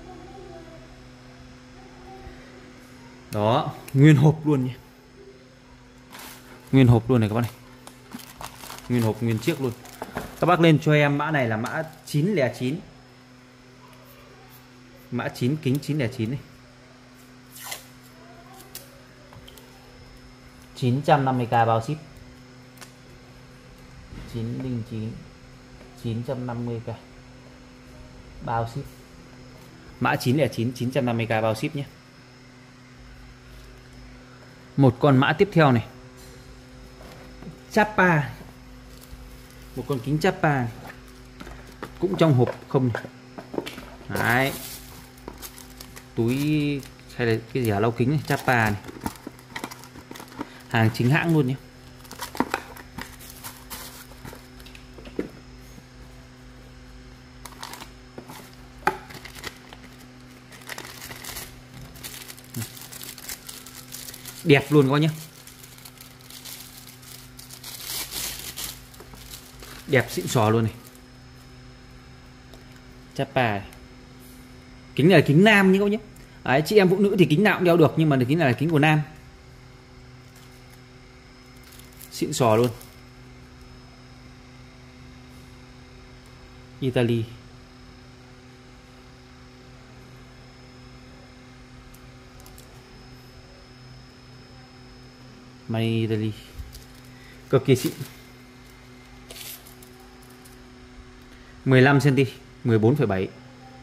Đó, nguyên hộp luôn nhé. Nguyên hộp luôn này các bác này. Nguyên hộp nguyên chiếc luôn. Các bác lên cho em mã này là mã chín không chín. Mã chín kính chín không chín này. chín trăm năm mươi k bao ship. chín không chín chín trăm năm mươi k bao ship. Mã chín không chín chín trăm năm mươi k bao ship nhé. Một con mã tiếp theo này. Chapa. Một con kính Chapa. Cũng trong hộp không này. Đấy. Túi hay là cái gì hả, lau kính này, Chapa này. Hàng chính hãng luôn nhé. Đẹp luôn các bác nhé. Đẹp xịn sò luôn này. Chapa này. Kính này là kính nam nhé các bác nhé. Đấy, chị em phụ nữ thì kính nào cũng đeo được, nhưng mà kính này là kính của nam. Xịn sò luôn. Italy. Made in Italy. Cực kỳ xịn. mười lăm xăng-ti-mét, mười bốn phẩy bảy.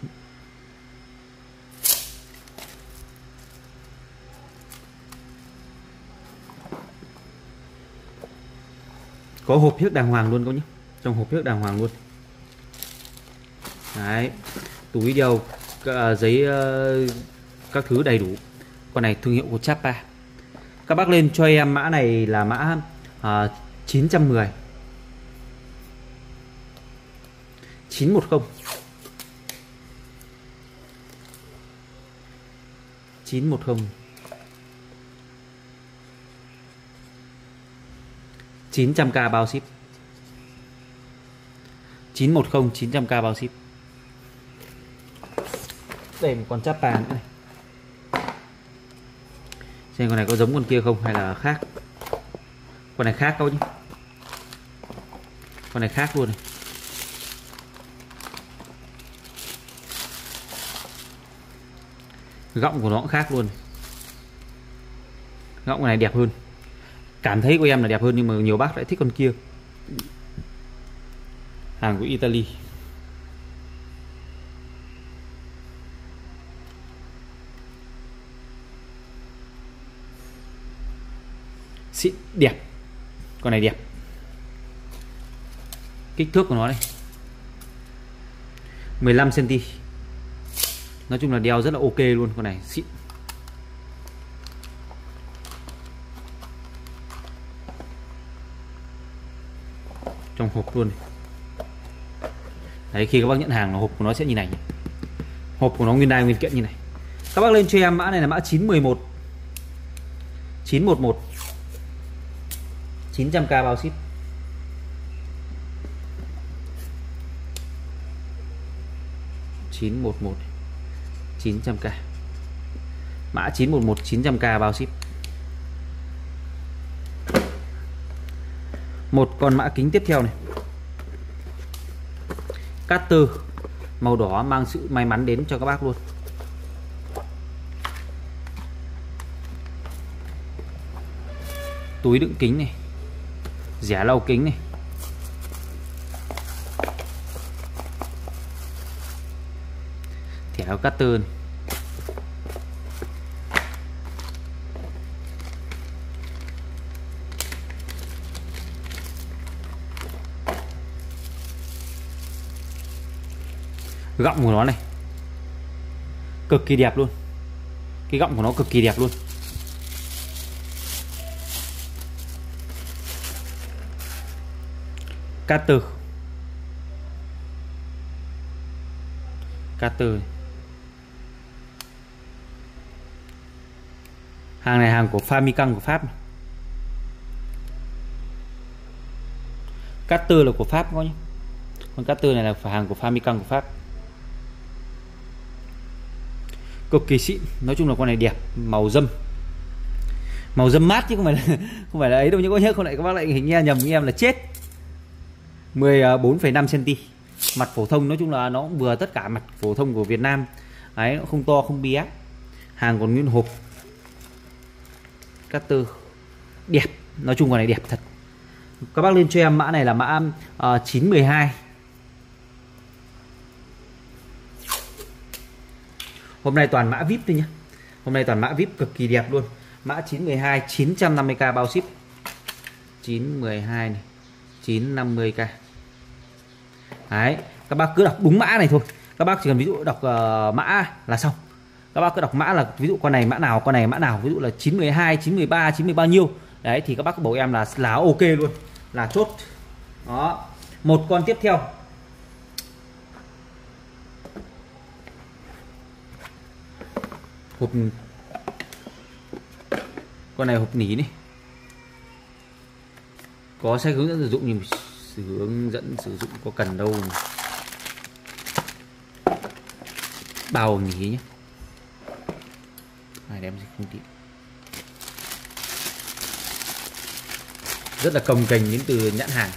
Có hộp hiếc đàng hoàng luôn các nhé. Trong hộp hiếc đàng hoàng luôn. Đấy. Túi đeo giấy các thứ đầy đủ. Con này thương hiệu của Chapa. Các bác lên cho em mã này là mã uh, chín trăm mười. chín một không. chín một không. chín trăm k bao ship. chín một không chín trăm k bao ship. Đây một con Chapa nữa này. Xem con này có giống con kia không hay là khác. Con này khác đâu nhé. Con này khác luôn này. Gọng của nó cũng khác luôn. Gọng này đẹp hơn. Cảm thấy của em là đẹp hơn, nhưng mà nhiều bác lại thích con kia. Hàng của Italy. Xịn, đẹp. Con này đẹp. Kích thước của nó đây mười lăm xăng-ti-mét. Nói chung là đeo rất là ok luôn. Con này xịn. Trong hộp luôn này. Đấy, khi các bác nhận hàng là hộp của nó sẽ như này nhé. Hộp của nó nguyên đai nguyên kiện như này. Các bác lên cho em mã này là mã chín một một chín một một chín trăm k bao ship. chín một một chín trăm k. Mã chín một một chín trăm k bao ship. Một con mã kính tiếp theo này. Cutter màu đỏ mang sự may mắn đến cho các bác luôn. Túi đựng kính này, rẻ lau kính này. Thẻ cutter này. Gọng của nó này cực kỳ đẹp luôn. Cái gọng của nó cực kỳ đẹp luôn. Cutter. Cutter. Hàng này hàng của Famicom của Pháp. Cutter là của Pháp có nhé. Con cutter này là hàng của Famicom của Pháp. Cực kỳ xịn. Nói chung là con này đẹp, màu dâm. Màu dâm mát chứ không phải là không phải là ấy đâu nhưng có nhớ không lại các bác lại hình nghe nhầm với em là chết. mười bốn phẩy năm xăng-ti-mét. Mặt phổ thông nói chung là nó cũng vừa tất cả mặt phổ thông của Việt Nam. Đấy, nó không to không bé. Hàng còn nguyên hộp. Cutter đẹp, nói chung con này đẹp thật. Các bác lên cho em mã này là mã uh, chín một hai. Hôm nay toàn mã vê i pê thôi nhé. Hôm nay toàn mã vê i pê cực kỳ đẹp luôn. Mã chín một hai chín trăm năm mươi k bao ship. chín một hai này, chín trăm năm mươi k. Đấy, các bác cứ đọc đúng mã này thôi. Các bác chỉ cần ví dụ đọc uh, mã là xong. Các bác cứ đọc mã là ví dụ con này mã nào, con này mã nào, ví dụ là chín một hai, chín một ba, chín mươi bao nhiêu. Đấy thì các bác cứ bảo em là là ok luôn, là chốt. Đó. Một con tiếp theo. Hộp con này hộp nỉ này. Có sách hướng dẫn sử dụng nhưng sự hướng dẫn sử dụng có cần đâu. Bao nỉ nhé. Này đem không tìm. Rất là cồng kềnh đến từ nhãn hàng.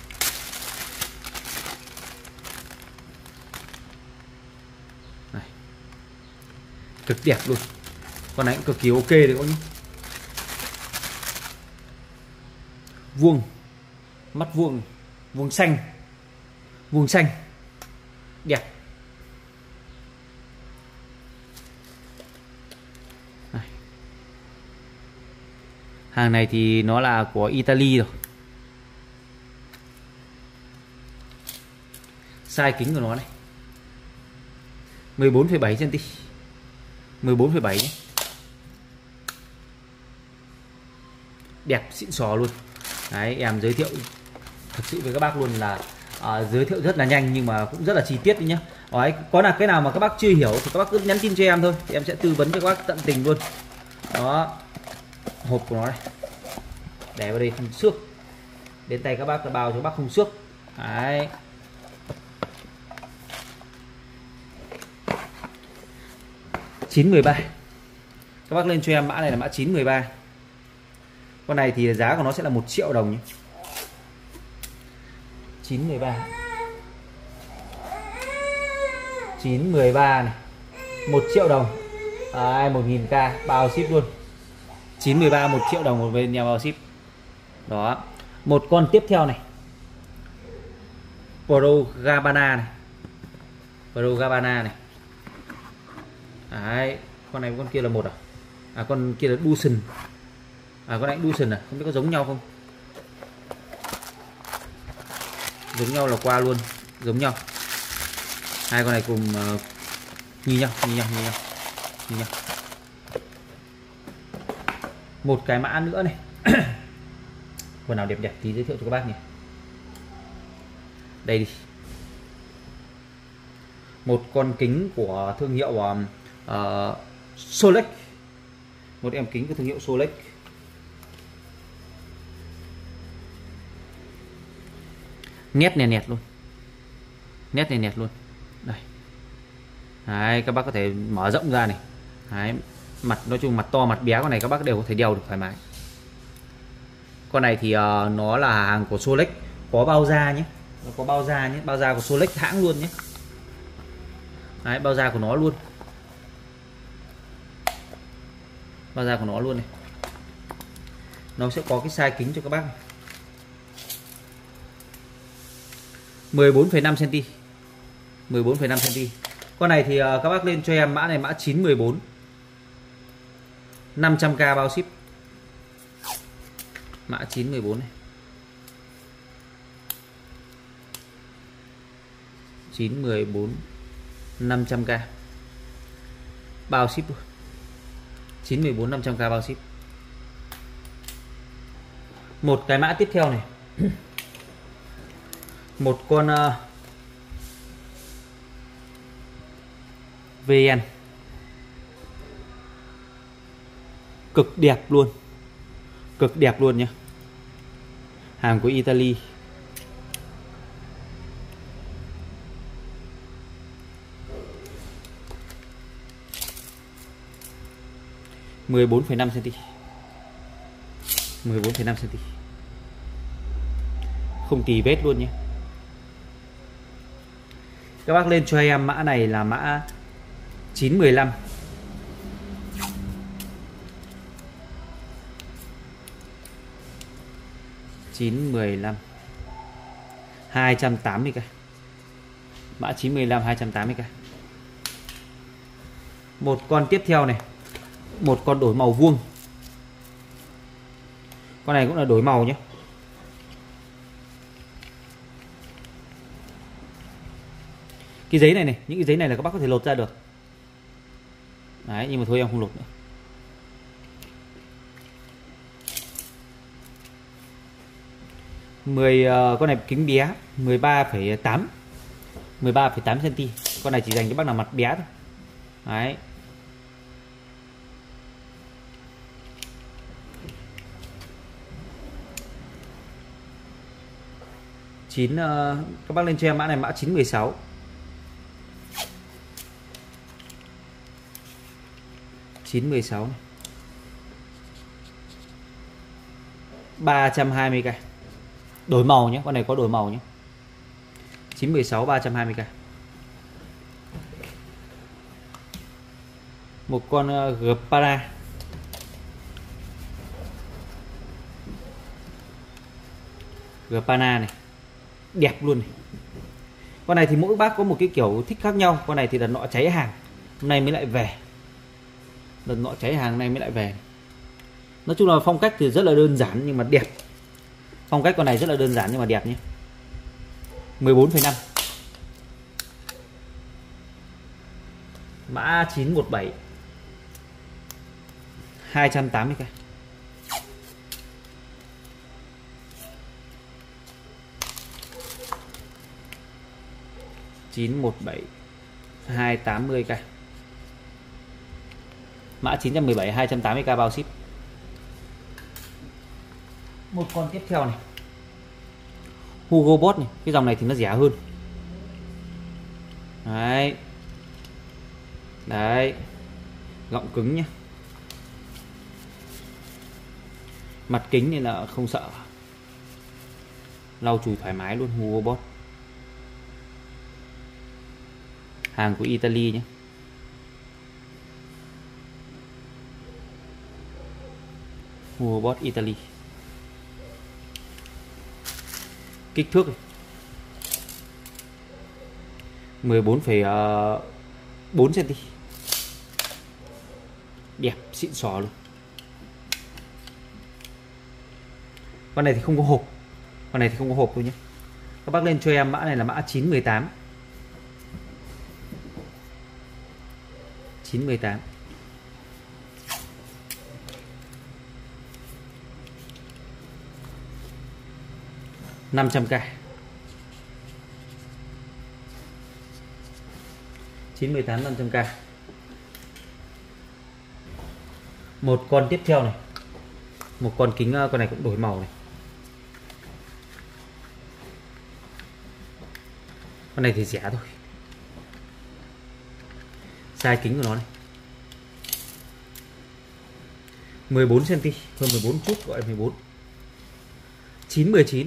Này. Cực đẹp luôn. Con này cũng cực kỳ ok đấy các nhé. Vuông. Mắt vuông. Vuông xanh. Vuông xanh. Đẹp. Này. Hàng này thì nó là của Italy rồi. Size kính của nó này mười bốn phẩy bảy xăng-ti-mét. mười bốn phẩy bảy nhé. Đẹp xịn sò luôn. Đấy, em giới thiệu thực sự với các bác luôn là à, giới thiệu rất là nhanh nhưng mà cũng rất là chi tiết đấy nhá. Đấy, có là cái nào mà các bác chưa hiểu thì các bác cứ nhắn tin cho em thôi, thì em sẽ tư vấn cho các bác tận tình luôn. Đó, hộp của nó này, để vào đây không xước, đến tay các bác là bao cho các bác không xước. Đấy, chín một ba. Các bác lên cho em mã này là mã chín một ba. Con này thì giá của nó sẽ là một triệu đồng nhé. chín một ba. chín một ba này. một triệu đồng. À, một nghìn k bao ship luôn. chín một ba một triệu đồng một bên nhà bao ship. Đó. Một con tiếp theo này. Pro Gabbana này. Pro Gabbana này. Đấy, con này con kia là một à? À con kia là Duson. À con này Duson à, không biết có giống nhau không? Giống nhau là qua luôn, giống nhau. Hai con này cùng uh, như nhau, như nhau, như nhau, như nhau. Một cái mã nữa này. Con nào đẹp đẹp tí giới thiệu cho các bác nhỉ. Đây đi. Một con kính của thương hiệu uh, Solex, một em kính của thương hiệu Solex. Nét nè nẹt luôn, nét nè nẹt luôn đây. Đấy, các bác có thể mở rộng ra này. Đấy, mặt nói chung mặt to mặt bé con này các bác đều có thể đeo được thoải mái. Con này thì uh, nó là hàng của Solex, có bao da nhé, nó có bao da nhé, bao da của Solex hãng luôn nhé. Đấy, bao da của nó luôn, bao da của nó luôn này. Nó sẽ có cái size kính cho các bác này. mười bốn phẩy năm xăng-ti-mét, mười bốn phẩy năm xăng-ti-mét. Con này thì uh, các bác lên cho em mã này mã chín một bốn, năm trăm k bao ship. Mã chín một bốn này, chín một bốn, năm trăm k bao ship luôn. chín một bốn năm trăm k bao ship. Một cái mã tiếp theo này, một con uh, vê en cực đẹp luôn, cực đẹp luôn nhé, hàng của Italy. mười bốn phẩy năm xăng-ti-mét, mười bốn phẩy năm xăng-ti-mét, không tì vết luôn nhé. Các bác lên cho em mã này là mã chín một lăm, chín một lăm, hai trăm tám mươi k. Mã chín một lăm hai trăm tám mươi k. Một con tiếp theo này, một con đổi màu vuông. Con này cũng là đổi màu nhé. Cái giấy này này, những cái giấy này là các bác có thể lột ra được. Đấy, nhưng mà thôi em không lột nữa. mười uh, con này kính bé, mười ba phẩy tám, mười ba phẩy tám xăng-ti-mét. Con này chỉ dành cho bác nào mặt bé thôi. Đấy. chín uh, các bác lên cho em mã này mã chín một sáu. chín một sáu. ba trăm hai mươi k. Đổi màu nhé, con này có đổi màu nhé. chín một sáu ba trăm hai mươi k. Một con uh, Gpara. Gpana này. Đẹp luôn này. Con này thì mỗi bác có một cái kiểu thích khác nhau. Con này thì là nọ cháy hàng, hôm nay mới lại về. Đợt nọ cháy hàng này mới lại về. Nói chung là phong cách thì rất là đơn giản nhưng mà đẹp. Phong cách con này rất là đơn giản nhưng mà đẹp nhé. mười bốn phẩy năm. Mã chín một bảy. hai trăm tám mươi k. chín một bảy hai trăm tám mươi k. Mã chín một bảy hai trăm tám mươi k bao ship. Một con tiếp theo này, Hugo Boss này, cái dòng này thì nó rẻ hơn. Đấy. Đấy. Gọng cứng nhá. Mặt kính nên là không sợ. Lau chùi thoải mái luôn, Hugo Boss. Hàng của Italy nhé. Hugo Boss Italy. Kích thước này. mười bốn phẩy bốn xăng-ti-mét. Đẹp, xịn xò luôn. Con này thì không có hộp. Con này thì không có hộp thôi nhé. Các bác lên cho em mã này là mã chín một tám. chín một tám. năm trăm k. chín mươi tám năm trăm k. Một con tiếp theo này, một con kính, con này cũng đổi màu này. Con này thì rẻ thôi. Size kính của nó này mười bốn xăng ti mét, hơn mười bốn chút, gọi là mười bốn. chín mười chín.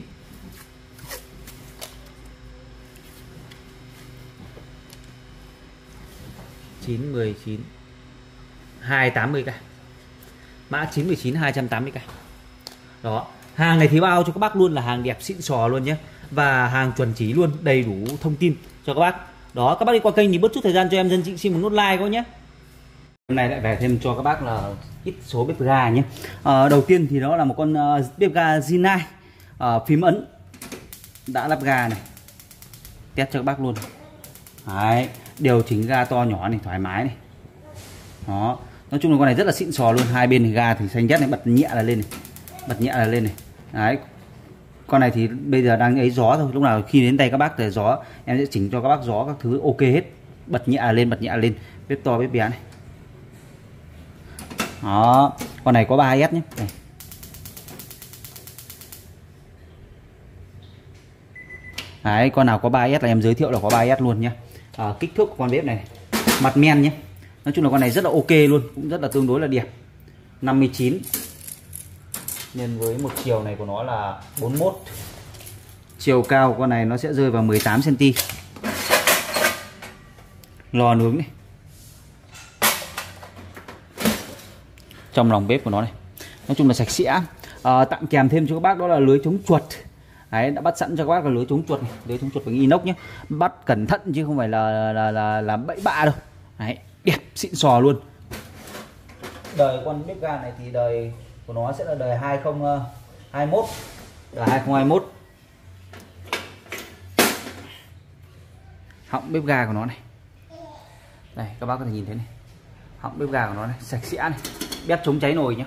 chín mười chín hai trăm tám mươi k. Mã chín mười chín hai trăm tám mươi k. Đó, hàng này thì bao cho các bác luôn là hàng đẹp xịn sò luôn nhé. Và hàng chuẩn chỉ luôn, đầy đủ thông tin cho các bác. Đó, các bác đi qua kênh thì bớt chút thời gian cho em Dân Chị xin một nút like các nhé. Hôm nay lại về thêm cho các bác là ít số bếp ga nhé. À, đầu tiên thì đó là một con uh, bếp ga Rinnai uh, phím ấn đã lắp ga này, test cho các bác luôn. Đấy, điều chỉnh ga to nhỏ này thoải mái này. Đó, nói chung là con này rất là xịn sò luôn. Hai bên thì ga thì xanh nhất này, bật nhẹ là lên này, bật nhẹ là lên này. Đấy, con này thì bây giờ đang ấy gió thôi, lúc nào khi đến tay các bác thì gió em sẽ chỉnh cho các bác gió các thứ ok hết. Bật nhẹ là lên, bật nhẹ là lên, bếp to bếp bé này. Đó, con này có ba ét nhé. Này. Đấy, con nào có ba ét là em giới thiệu là có ba ét luôn nhé. À, kích thước của con bếp này, mặt men nhé. Nói chung là con này rất là ok luôn, cũng rất là tương đối là đẹp. năm mươi chín nhân với một chiều này của nó là bốn mươi mốt. Chiều cao của con này nó sẽ rơi vào mười tám xăng ti mét. Lò nướng này. Trong lòng bếp của nó này, nói chung là sạch sẽ. À, tặng kèm thêm cho các bác đó là lưới chống chuột. Đấy, đã bắt sẵn cho các bác là lưới chống chuột này, lưới chống chuột bằng inox nhé. Bắt cẩn thận chứ không phải là là là, là bậy bạ đâu. Đấy, đẹp xịn sò luôn. Đời con bếp ga này thì đời của nó sẽ là đời hai không hai mốt, là hai không hai mốt. Họng bếp ga của nó này, đây các bác có thể nhìn thấy này, họng bếp ga của nó này sạch sẽ này, bếp chống cháy nồi nhé.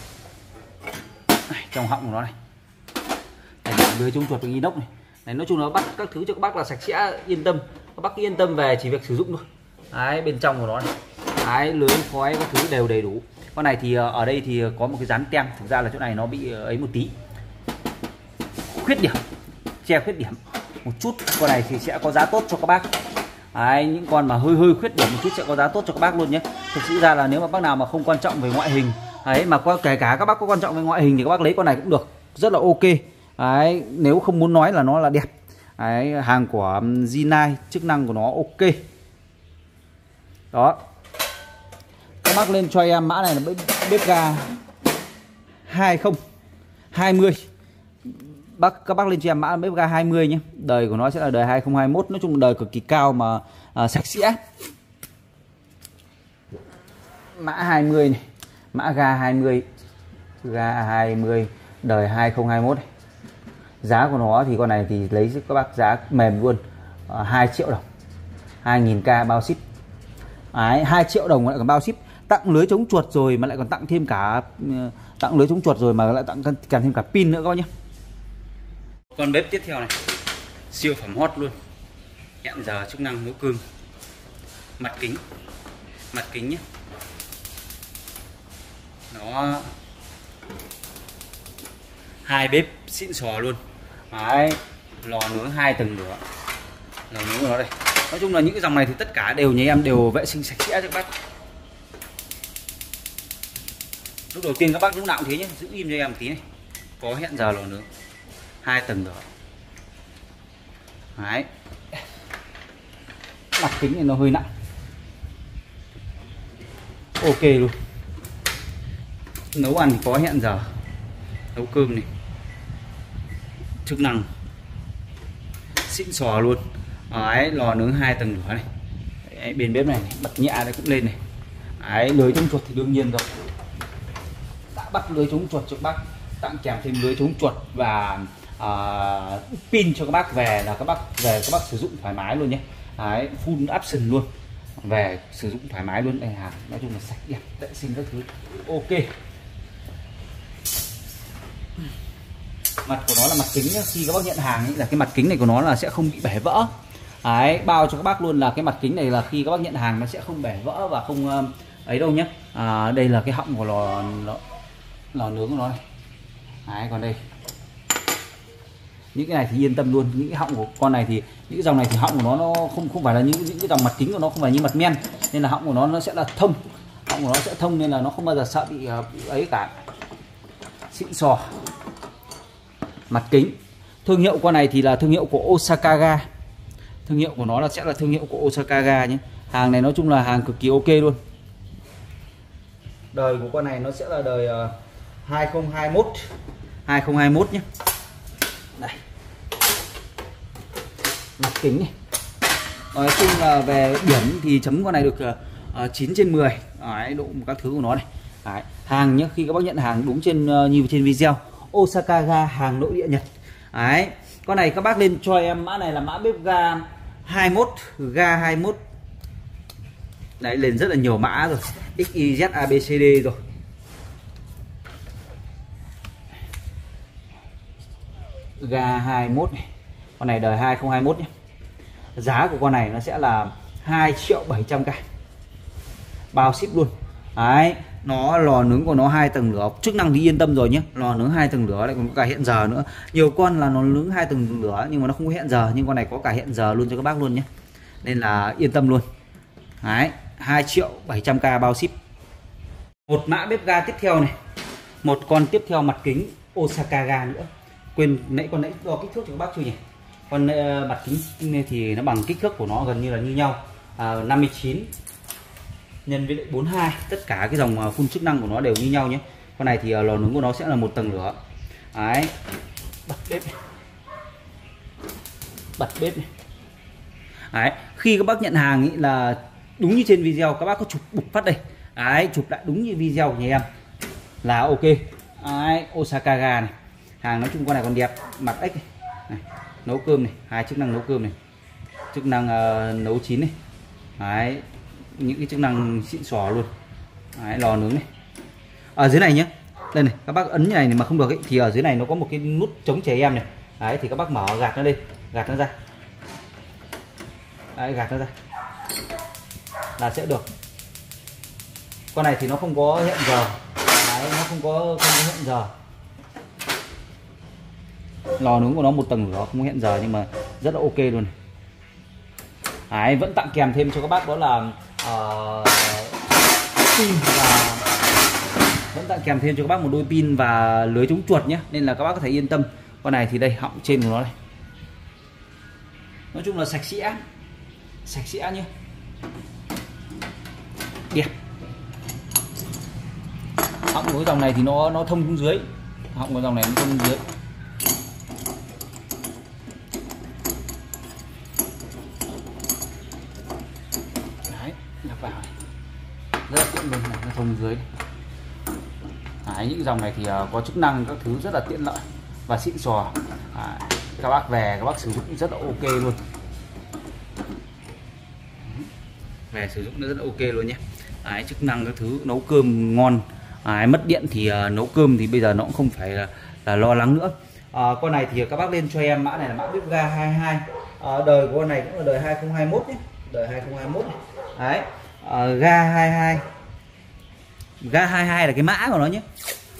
Đây, trong họng của nó này, đây, lưới chống chuột bằng inox này. Này, nói chung là bắt các thứ cho các bác là sạch sẽ, yên tâm, các bác yên tâm về chỉ việc sử dụng thôi. Đấy, bên trong của nó này, đấy, lưới khói các thứ đều đầy đủ. Con này thì ở đây thì có một cái dán tem, thực ra là chỗ này nó bị ấy một tí, khuyết điểm, che khuyết điểm một chút. Con này thì sẽ có giá tốt cho các bác. Đấy, những con mà hơi hơi khuyết điểm một chút sẽ có giá tốt cho các bác luôn nhé. Thực sự ra là nếu mà bác nào mà không quan trọng về ngoại hình, đấy, mà có kể cả các bác có quan trọng về ngoại hình thì các bác lấy con này cũng được, rất là ok. Đấy, nếu không muốn nói là nó là đẹp. Đấy, hàng của Rinnai, chức năng của nó ok. Đó, các bác lên cho em mã này là bếp ga hai không hai không. Bác các bác lên cho em mã bếp ga hai mươi nhé. Đời của nó sẽ là đời hai không hai mốt, nói chung là đời cực kỳ cao mà à, sạch sẽ. Mã hai mươi này, mã ga hai mươi, ga hai mươi đời hai không hai mốt này. Giá của nó thì con này thì lấy các bác giá mềm luôn, à, hai triệu đồng, hai nghìn k bao ship. Đấy, hai triệu đồng lại còn bao ship. Tặng lưới chống chuột rồi mà lại còn tặng thêm cả tặng lưới chống chuột rồi mà lại tặng kèm thêm cả pin nữa các bác nhé. Con bếp tiếp theo này, siêu phẩm hot luôn, hẹn giờ chức năng nấu cơm. Mặt kính, mặt kính nhé. Nó hai bếp xịn sò luôn. Đấy, lò nướng hai tầng lửa, lò nướng của nó đây. Nói chung là những cái dòng này thì tất cả đều nhà em đều vệ sinh sạch sẽ cho các bác. Lúc đầu tiên các bác lúc nào cũng thế nhé, giữ im cho em một tí này. Có hẹn giờ lò nướng hai tầng lửa. Đấy, mặt kính này nó hơi nặng, ok luôn. Nấu ăn thì có hẹn giờ, nấu cơm này, chức năng xịn sò luôn. Đấy, lò nướng hai tầng lửa này. Đấy, bên bếp này, này bật nhẹ đây cũng lên này. Đấy, lưới chống chuột thì đương nhiên rồi, đã bắt lưới chống chuột cho các bác, tặng kèm thêm lưới chống chuột và à, pin cho các bác về là các bác về các bác sử dụng thoải mái luôn nhé. Đấy, full option luôn, về sử dụng thoải mái luôn. Đây hàng nói chung là sạch đẹp, vệ sinh các thứ ok. Mặt của nó là mặt kính nhá. Khi các bác nhận hàng ấy, là cái mặt kính này của nó là sẽ không bị bể vỡ. Đấy, bao cho các bác luôn là cái mặt kính này là khi các bác nhận hàng nó sẽ không bể vỡ và không uh, ấy đâu nhé. À, đây là cái họng của lò lò, lò nướng của nó này. Đấy, còn đây những cái này thì yên tâm luôn, những cái họng của con này thì những cái dòng này thì họng của nó nó không không phải là những những cái dòng mặt kính của nó không phải như mặt men, nên là họng của nó nó sẽ là thông, họng của nó sẽ thông nên là nó không bao giờ sợ bị, bị ấy cả. Xịn sò. Mặt kính thương hiệu con này thì là thương hiệu của Osaka Ga, thương hiệu của nó là sẽ là thương hiệu của Osaka Ga nhé. Hàng này nói chung là hàng cực kỳ ok luôn. Đời của con này nó sẽ là đời uh, hai không hai mốt hai không hai mốt nhé. Đây. Mặt kính này. Nói chung là về điểm thì chấm con này được uh, chín trên mười. Đấy, độ các thứ của nó này. Đấy. Hàng nhé, khi các bác nhận hàng đúng trên uh, như trên video, Osaka Ga hàng nội địa Nhật. Đấy. Con này các bác lên cho em mã này là mã bếp ga hai mốt, ga hai mốt. Đấy, lên rất là nhiều mã rồi, X Y Z A B C D rồi. Ga hai mốt này. Con này đời hai không hai mốt nhé. Giá của con này nó sẽ là hai triệu bảy trăm k. Bao ship luôn. Đấy, nó lò nướng của nó hai tầng lửa, chức năng thì yên tâm rồi nhé. Lò nướng hai tầng lửa lại còn có cả hẹn giờ nữa. Nhiều con là nó nướng hai tầng lửa nhưng mà nó không có hẹn giờ, nhưng con này có cả hẹn giờ luôn cho các bác luôn nhé. Nên là yên tâm luôn. Đấy, hai triệu bảy trăm k bao ship. Một mã bếp ga tiếp theo này. Một con tiếp theo mặt kính Osaka Ga nữa. Quên nãy con nãy đo kích thước cho các bác chưa nhỉ? Con uh, mặt kính thì nó bằng kích thước của nó gần như là như nhau. À, năm mươi chín nhân với lại bốn mươi hai, tất cả cái dòng phun chức năng của nó đều như nhau nhé. Con này thì uh, lò nướng của nó sẽ là một tầng lửa. Đấy. Bật bếp này. Bật bếp này. Đấy, khi các bác nhận hàng ý là đúng như trên video, các bác có chụp bục phát đây. Đấy, chụp lại đúng như video của nhà em là ok. Đấy, Osaka Ga này. Hàng nói chung con này còn đẹp, mặt ếch này. Này, nấu cơm này, hai chức năng nấu cơm này, chức năng uh, nấu chín này. Đấy, những cái chức năng xịn xò luôn. Đấy, lò nướng này. Ở dưới này nhé, đây này, các bác ấn như này mà không được ấy, thì ở dưới này nó có một cái nút chống trẻ em này. Đấy, thì các bác mở gạt nó lên, gạt nó ra. Đấy, gạt nó ra là sẽ được. Con này thì nó không có hẹn giờ. Đấy, nó không có không có hẹn giờ. Lò nướng của nó một tầng lửa không có hẹn giờ nhưng mà rất là ok luôn. Đấy, vẫn tặng kèm thêm cho các bác đó là uh, pin và vẫn tặng kèm thêm cho các bác một đôi pin và lưới chống chuột nhé, nên là các bác có thể yên tâm. Con này thì đây, họng trên của nó này, nói chung là sạch sẽ, sạch sẽ nhé, đẹp. Họng của dòng này thì nó nó thông xuống dưới, họng của dòng này nó thông xuống dưới. Đấy, nhập vào rất là tiện luôn, này nó thông dưới. Đấy, những dòng này thì uh, có chức năng các thứ rất là tiện lợi và xịn sò. Đấy, các bác về các bác sử dụng rất là ok luôn, về sử dụng nó rất là ok luôn nhé. Đấy, chức năng các thứ nấu cơm ngon. Đấy, mất điện thì uh, nấu cơm thì bây giờ nó cũng không phải là, là lo lắng nữa. À, con này thì các bác lên cho em mã này là mã bếp ga hai mươi hai. À, đời của con này cũng là đời hai không hai mốt nhé, đời hai không hai mốt này. Đấy, à, ga hai mươi hai, ga hai mươi hai là cái mã của nó nhé.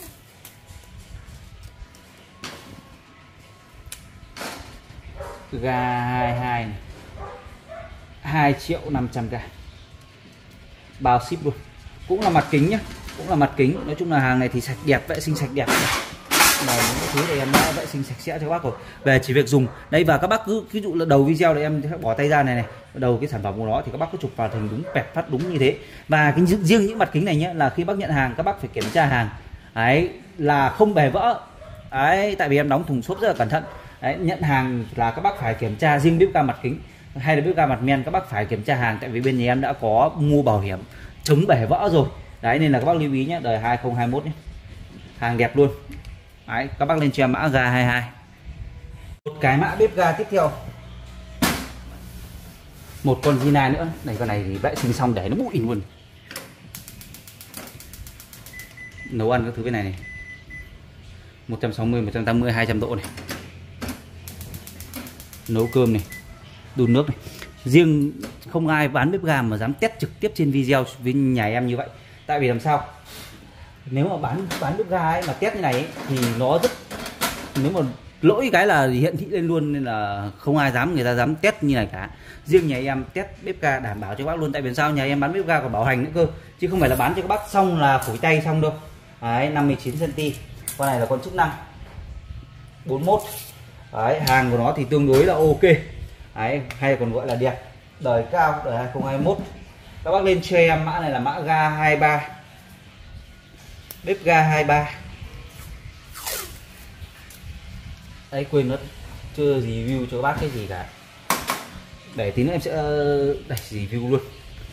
Ga hai mươi hai này, hai triệu năm trăm k, bao ship luôn. Cũng là mặt kính nhé, cũng là mặt kính. Nói chung là hàng này thì sạch đẹp, vệ sinh sạch đẹp. Là những cái thứ này em đã vệ sinh sạch sẽ cho các bác rồi. Về chỉ việc dùng đây, và các bác cứ ví dụ là đầu video này em bỏ tay ra này này, đầu cái sản phẩm của nó thì các bác cứ chụp vào thành đúng pẹp phát đúng như thế. Và cái riêng những mặt kính này nhé, là khi bác nhận hàng các bác phải kiểm tra hàng đấy là không bể vỡ. Đấy, tại vì em đóng thùng xốp rất là cẩn thận. Đấy, nhận hàng là các bác phải kiểm tra riêng bếp ga mặt kính hay là bếp ga mặt men, các bác phải kiểm tra hàng, tại vì bên nhà em đã có mua bảo hiểm chống bể vỡ rồi. Đấy, nên là các bác lưu ý nhé, đời hai không hai mốt nhé, hàng đẹp luôn. Đấy, các bác lên cho em mã ga hai mươi hai. Một cái mã bếp ga tiếp theo, một con Zina nữa. Này, con này thì vệ sinh xong để nó bụi luôn. Nấu ăn các thứ bên này này, một trăm sáu mươi, một trăm tám mươi, hai trăm độ này. Nấu cơm này, đun nước này. riêng không ai bán bếp ga mà dám test trực tiếp trên video với nhà em như vậy. Tại vì làm sao, nếu mà bán bán bếp ga ấy mà test như này ấy, thì nó rất, nếu mà lỗi cái là hiện thị lên luôn, nên là không ai dám, người ta dám test như này cả. Riêng nhà em test bếp ga đảm bảo cho các bác luôn. Tại vì sao, nhà em bán bếp ga còn bảo hành nữa cơ, chứ không phải là bán cho các bác xong là phủi tay xong đâu. Đấy, năm mươi chín xăng-ti-mét. Con này là con chức năng bốn mươi mốt. Đấy, hàng của nó thì tương đối là ok. Đấy, hay còn gọi là đẹp, đời cao, đời hai không hai mốt. Các bác lên cho em mã này là mã ga hai ba, bếp ga hai ba. Đấy, quên mất chưa review cho các bác cái gì cả, để tí nữa em sẽ đẩy review luôn.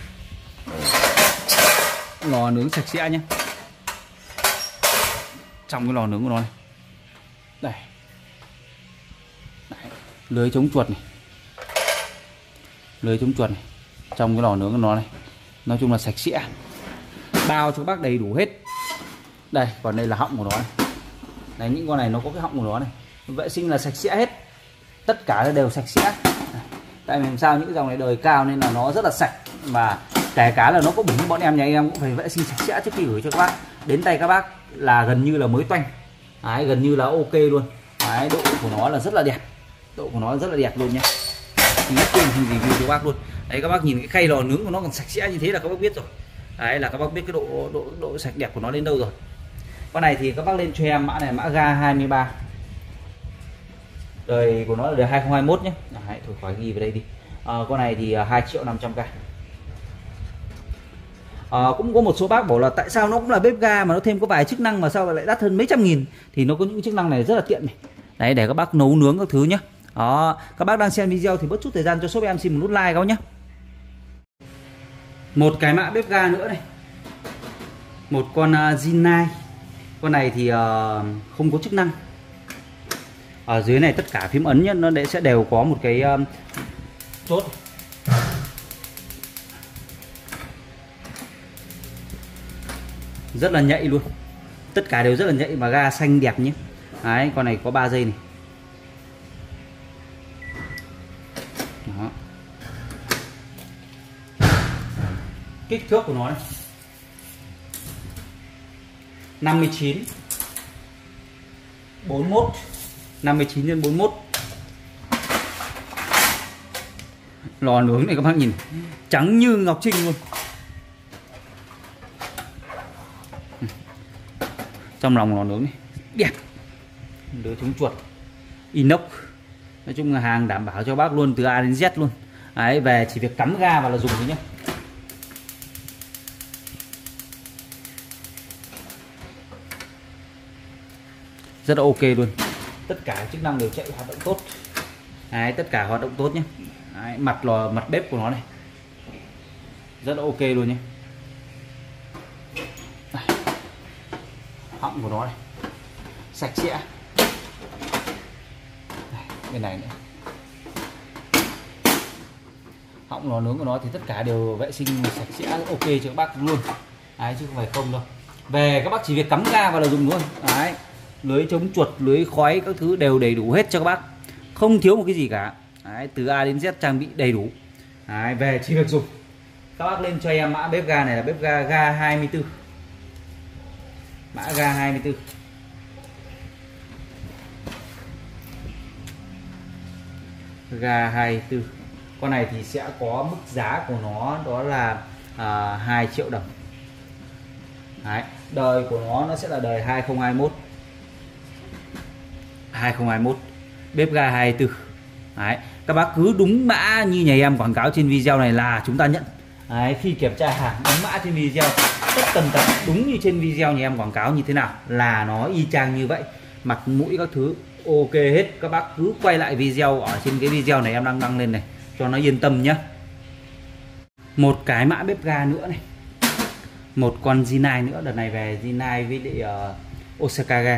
Lò nướng sạch sẽ nhé, trong cái lò nướng của nó này, đây, đấy, lưới chống chuột này, lưới chống chuột này, trong cái lò nướng của nó này, nói chung là sạch sẽ, bao cho các bác đầy đủ hết. Đây, còn đây là họng của nó này. Đấy, những con này nó có cái họng của nó này, vệ sinh là sạch sẽ hết, tất cả đều sạch sẽ. Tại vì làm sao, những cái dòng này đời cao nên là nó rất là sạch, mà kể cả là nó có bẩn, bọn em nhà em cũng phải vệ sinh sạch sẽ trước khi gửi cho các bác. Đến tay các bác là gần như là mới toanh. Đấy, gần như là ok luôn. Đấy, độ của nó là rất là đẹp, độ của nó rất là đẹp luôn nhé. Nhất quên thì review cho các bác luôn. Đấy, các bác nhìn cái khay lò nướng của nó còn sạch sẽ như thế là các bác biết rồi. Đấy, là các bác biết cái độ độ độ sạch đẹp của nó đến đâu rồi. Con này thì các bác lên cho em mã này mã ga hai mươi ba, đời của nó là đời hai không hai mốt nhé. Đấy, thôi khỏi ghi vào đây đi. À, con này thì hai triệu năm trăm k. À, cũng có một số bác bảo là tại sao nó cũng là bếp ga mà nó thêm có vài chức năng mà sao lại đắt hơn mấy trăm nghìn. Thì nó có những chức năng này rất là tiện này. Đấy, để các bác nấu nướng các thứ nhé. Đó, các bác đang xem video thì bớt chút thời gian cho shop em xin một nút like các bác nhé. Một cái mã bếp ga nữa này, một con uh, Rinnai. Con này thì uh, không có chức năng. Ở dưới này tất cả phím ấn nhé, nó sẽ đều có một cái um, chốt. Rất là nhạy luôn, tất cả đều rất là nhạy và ga xanh đẹp nhé. Đấy, con này có ba giây này. Đó. Kích thước của nó này năm mươi chín bốn mươi mốt, năm mươi chín nhân bốn mươi mốt. Lò nướng này các bác nhìn trắng như ngọc trinh luôn. Trong lòng lò nướng này đẹp, lưới chống chuột inox. Nói chung là hàng đảm bảo cho bác luôn từ A đến Z luôn. Đấy, về chỉ việc cắm ga vào là dùng thôi nhé. Rất là ok luôn, tất cả chức năng đều chạy hoạt động tốt. Đấy, tất cả hoạt động tốt nhé. Đấy, mặt lò mặt bếp của nó này rất là ok luôn nhé. Đây, họng của nó này sạch sẽ. Đây, bên này nữa, họng lò nướng của nó thì tất cả đều vệ sinh sạch sẽ ok cho các bác luôn. Đấy, chứ không phải không đâu. Về các bác chỉ việc cắm ga vào là dùng luôn. Đấy, lưới chống chuột, lưới khói các thứ đều đầy đủ hết cho các bác, không thiếu một cái gì cả. Đấy, từ A đến Z trang bị đầy đủ. Đấy, về chỉ việc dùng. Các bác lên cho em mã bếp ga này là bếp ga ga hai mươi tư, mã ga hai mươi tư. Ga hai mươi tư. Con này thì sẽ có mức giá của nó đó là à, hai triệu đồng. Đấy, đời của nó nó sẽ là đời hai không hai mốt, hai không hai mốt, bếp ga hai mươi tư. Đấy, các bác cứ đúng mã như nhà em quảng cáo trên video này là chúng ta nhận. Đấy, khi kiểm tra hàng đúng mã trên video, tất tần tật đúng như trên video nhà em quảng cáo như thế nào là nó y chang như vậy, mặt mũi các thứ ok hết. Các bác cứ quay lại video ở trên cái video này em đang đăng lên này cho nó yên tâm nhé. Một cái mã bếp ga nữa này, một con Rinnai nữa, đợt này về Rinnai với lại uh, Osaka ga.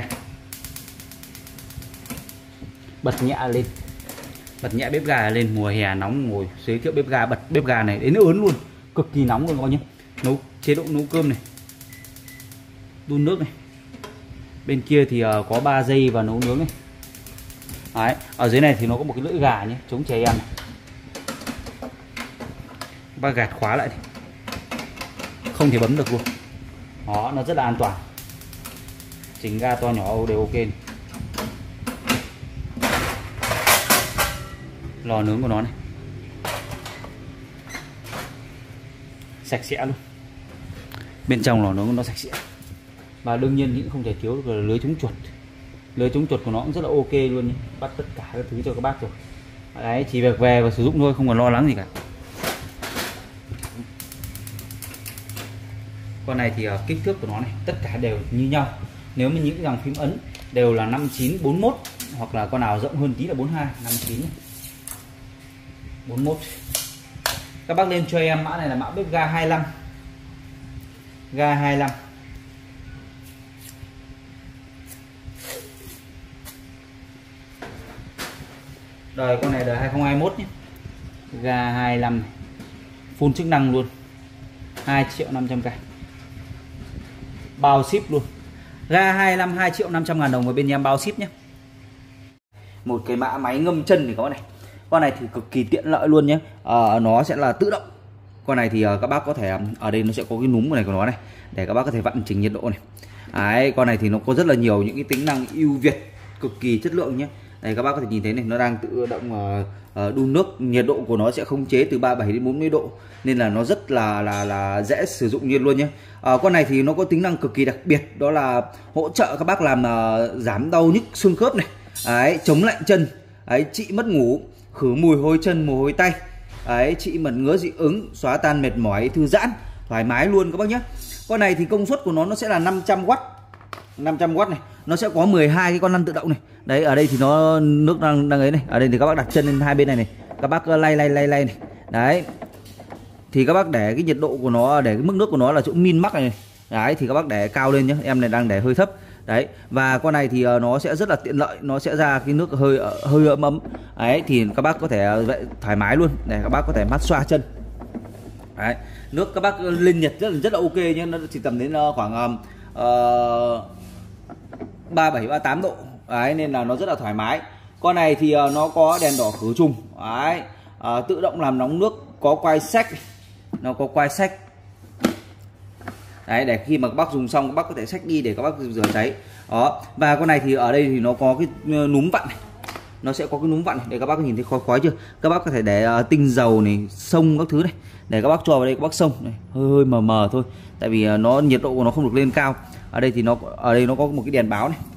Bật nhẹ lên, bật nhẹ bếp ga lên, mùa hè nóng ngồi giới thiệu bếp ga, bật bếp ga này đến ớn luôn, cực kỳ nóng luôn các bác nhé. Nấu chế độ nấu cơm này, đun nước này, bên kia thì uh, có ba giây và nấu nướng này. Đấy, ở dưới này thì nó có một cái lưỡi gà nhé, chống trẻ em này. Bác gạt khóa lại đi, không thể bấm được luôn. Đó, nó rất là an toàn. Chỉnh ga to nhỏ đều ok này. Lò nướng của nó này sạch sẽ luôn, bên trong lò nướng của nó sạch sẽ. Và đương nhiên những không thể thiếu được là lưới chống chuột. Lưới chống chuột của nó cũng rất là ok luôn nhé. Bắt tất cả các thứ cho các bác rồi. Đấy, chỉ việc về và sử dụng thôi, không cần lo lắng gì cả. Con này thì uh, kích thước của nó này tất cả đều như nhau. Nếu mà những dòng phím ấn đều là năm chín bốn mốt, hoặc là con nào rộng hơn tí là bốn hai, năm chín bốn mốt. Các bác lên cho em mã này là mã bếp ga hai lăm. Ga hai lăm. Đời con này đời hai không hai mốt nhé. Ga hai lăm này. Full chức năng luôn. hai triệu năm trăm k. Bao ship luôn. Ga hai lăm hai triệu năm trăm ngàn đồng với bên em bao ship nhé. Một cái mã máy ngâm chân thì có này. Con này thì cực kỳ tiện lợi luôn nhé. à, Nó sẽ là tự động. Con này thì uh, các bác có thể ở đây nó sẽ có cái núm này của nó này để các bác có thể vặn chỉnh nhiệt độ này. Đấy, con này thì nó có rất là nhiều những cái tính năng ưu việt, cực kỳ chất lượng nhé. Đây các bác có thể nhìn thấy này, nó đang tự động uh, uh, đun nước, nhiệt độ của nó sẽ khống chế từ ba mươi bảy đến bốn mươi độ, nên là nó rất là là là dễ sử dụng như luôn nhé. Uh, con này thì nó có tính năng cực kỳ đặc biệt, đó là hỗ trợ các bác làm uh, giảm đau nhức xương khớp này. Đấy, chống lạnh chân, đấy, trị mất ngủ, khử mùi hôi chân mồ hôi tay, đấy, trị mẩn ngứa dị ứng, xóa tan mệt mỏi, thư giãn, thoải mái luôn các bác nhé. Con này thì công suất của nó nó sẽ là năm trăm oát. năm trăm oát này, nó sẽ có mười hai cái con lăn tự động này. Đấy, ở đây thì nó nước đang đang ấy này, ở đây thì các bác đặt chân lên hai bên này này, các bác lay lay lay lay này. Đấy. Thì các bác để cái nhiệt độ của nó, để cái mức nước của nó là chỗ min max này, này. Đấy thì các bác để cao lên nhé. Em này đang để hơi thấp. Đấy, và con này thì nó sẽ rất là tiện lợi, nó sẽ ra cái nước hơi hơi ấm ấm. Đấy thì các bác có thể vậy thoải mái luôn để các bác có thể mát xoa chân. Đấy, nước các bác lên nhiệt rất là rất là ok nhé, nó chỉ tầm đến khoảng uh, ba mươi bảy ba mươi tám độ. Đấy, nên là nó rất là thoải mái. Con này thì uh, nó có đèn đỏ khử trùng. Đấy, uh, tự động làm nóng nước, có quai sách, nó có quai sách. Đấy, để khi mà các bác dùng xong các bác có thể xách đi để các bác rửa cháy. Đó, và con này thì ở đây thì nó có cái núm vặn này. Nó sẽ có cái núm vặn này để các bác nhìn thấy khói khói chưa. Các bác có thể để uh, tinh dầu này, xông các thứ này để các bác cho vào đây các bác xông này, hơi hơi mờ mờ thôi. Tại vì uh, nó nhiệt độ của nó không được lên cao. Ở đây thì nó ở đây nó có một cái đèn báo này.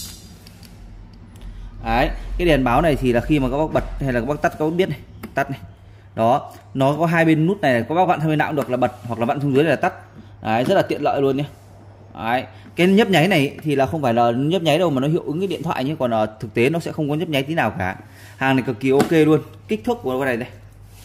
Đấy, cái đèn báo này thì là khi mà các bác bật hay là các bác tắt các bác biết này, tắt này. Đó, nó có hai bên nút này, các bác vặn theo bên nào cũng được, là bật hoặc là vặn xuống dưới là tắt. Đấy, rất là tiện lợi luôn nhé. Đấy, cái nhấp nháy này thì là không phải là nhấp nháy đâu mà nó hiệu ứng cái điện thoại nhé, còn uh, thực tế nó sẽ không có nhấp nháy tí nào cả. Hàng này cực kỳ ok luôn. Kích thước của cái này đây,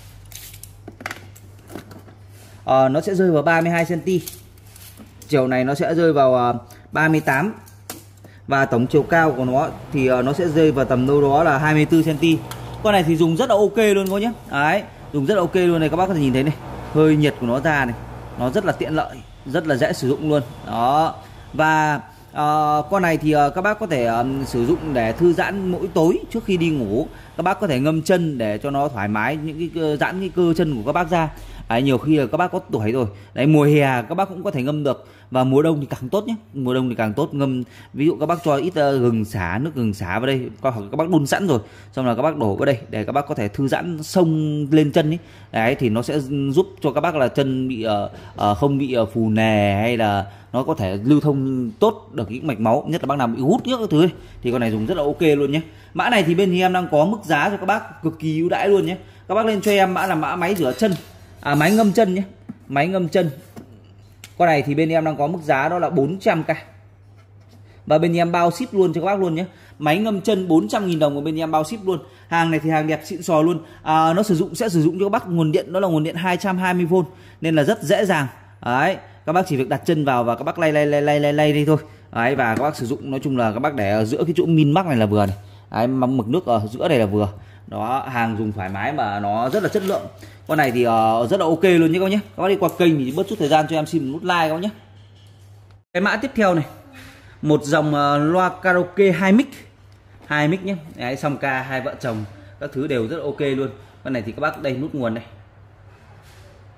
uh, nó sẽ rơi vào ba mươi hai xăng ti mét, chiều này nó sẽ rơi vào uh, ba mươi tám, và tổng chiều cao của nó thì uh, nó sẽ rơi vào tầm đâu đó là hai mươi tư xăng ti mét. Con này thì dùng rất là ok luôn các nhé. Đấy, dùng rất là ok luôn này, các bác có thể nhìn thấy này, hơi nhiệt của nó ra này, nó rất là tiện lợi, rất là dễ sử dụng luôn. Đó, và uh, con này thì uh, các bác có thể um, sử dụng để thư giãn mỗi tối trước khi đi ngủ. Các bác có thể ngâm chân để cho nó thoải mái, những cái giãn cái cơ chân của các bác ra. Đấy, nhiều khi là các bác có tuổi rồi. Đấy, mùa hè các bác cũng có thể ngâm được, và mùa đông thì càng tốt nhé. Mùa đông thì càng tốt ngâm, ví dụ các bác cho ít uh, gừng xả, nước gừng xả vào đây, hoặc các bác đun sẵn rồi, xong là các bác đổ vào đây để các bác có thể thư giãn xông lên chân ấy. Đấy thì nó sẽ giúp cho các bác là chân bị uh, uh, không bị uh, phù nề, hay là nó có thể lưu thông tốt được những mạch máu, nhất là bác nào bị hút nước các thứ ấy, thì con này dùng rất là ok luôn nhé. Mã này thì bên thì em đang có mức giá cho các bác cực kỳ ưu đãi luôn nhé. Các bác lên cho em mã là mã máy rửa chân, à máy ngâm chân nhé, máy ngâm chân. Con này thì bên em đang có mức giá đó là bốn trăm k, và bên em bao ship luôn cho các bác luôn nhé. Máy ngâm chân bốn trăm nghìn đồng của bên em bao ship luôn. Hàng này thì hàng đẹp xịn sò luôn. À, nó sử dụng sẽ sử dụng cho các bác nguồn điện đó là nguồn điện hai trăm hai mươi vôn, nên là rất dễ dàng. Đấy, các bác chỉ việc đặt chân vào và các bác lay lay lay lay lay lay đi thôi. Đấy, và các bác sử dụng, nói chung là các bác để ở giữa cái chỗ min max này là vừa này. Đấy, mực nước ở giữa này là vừa. Đó, hàng dùng thoải mái mà nó rất là chất lượng. Con này thì uh, rất là ok luôn nhé các bác nhé. Các bác đi qua kênh thì bớt chút thời gian cho em xin một nút like các bác nhé. Cái mã tiếp theo này, một dòng uh, loa karaoke hai mic, hai mic nhé. Đấy, song ca hai vợ chồng các thứ đều rất là ok luôn. Con này thì các bác đây nút nguồn này.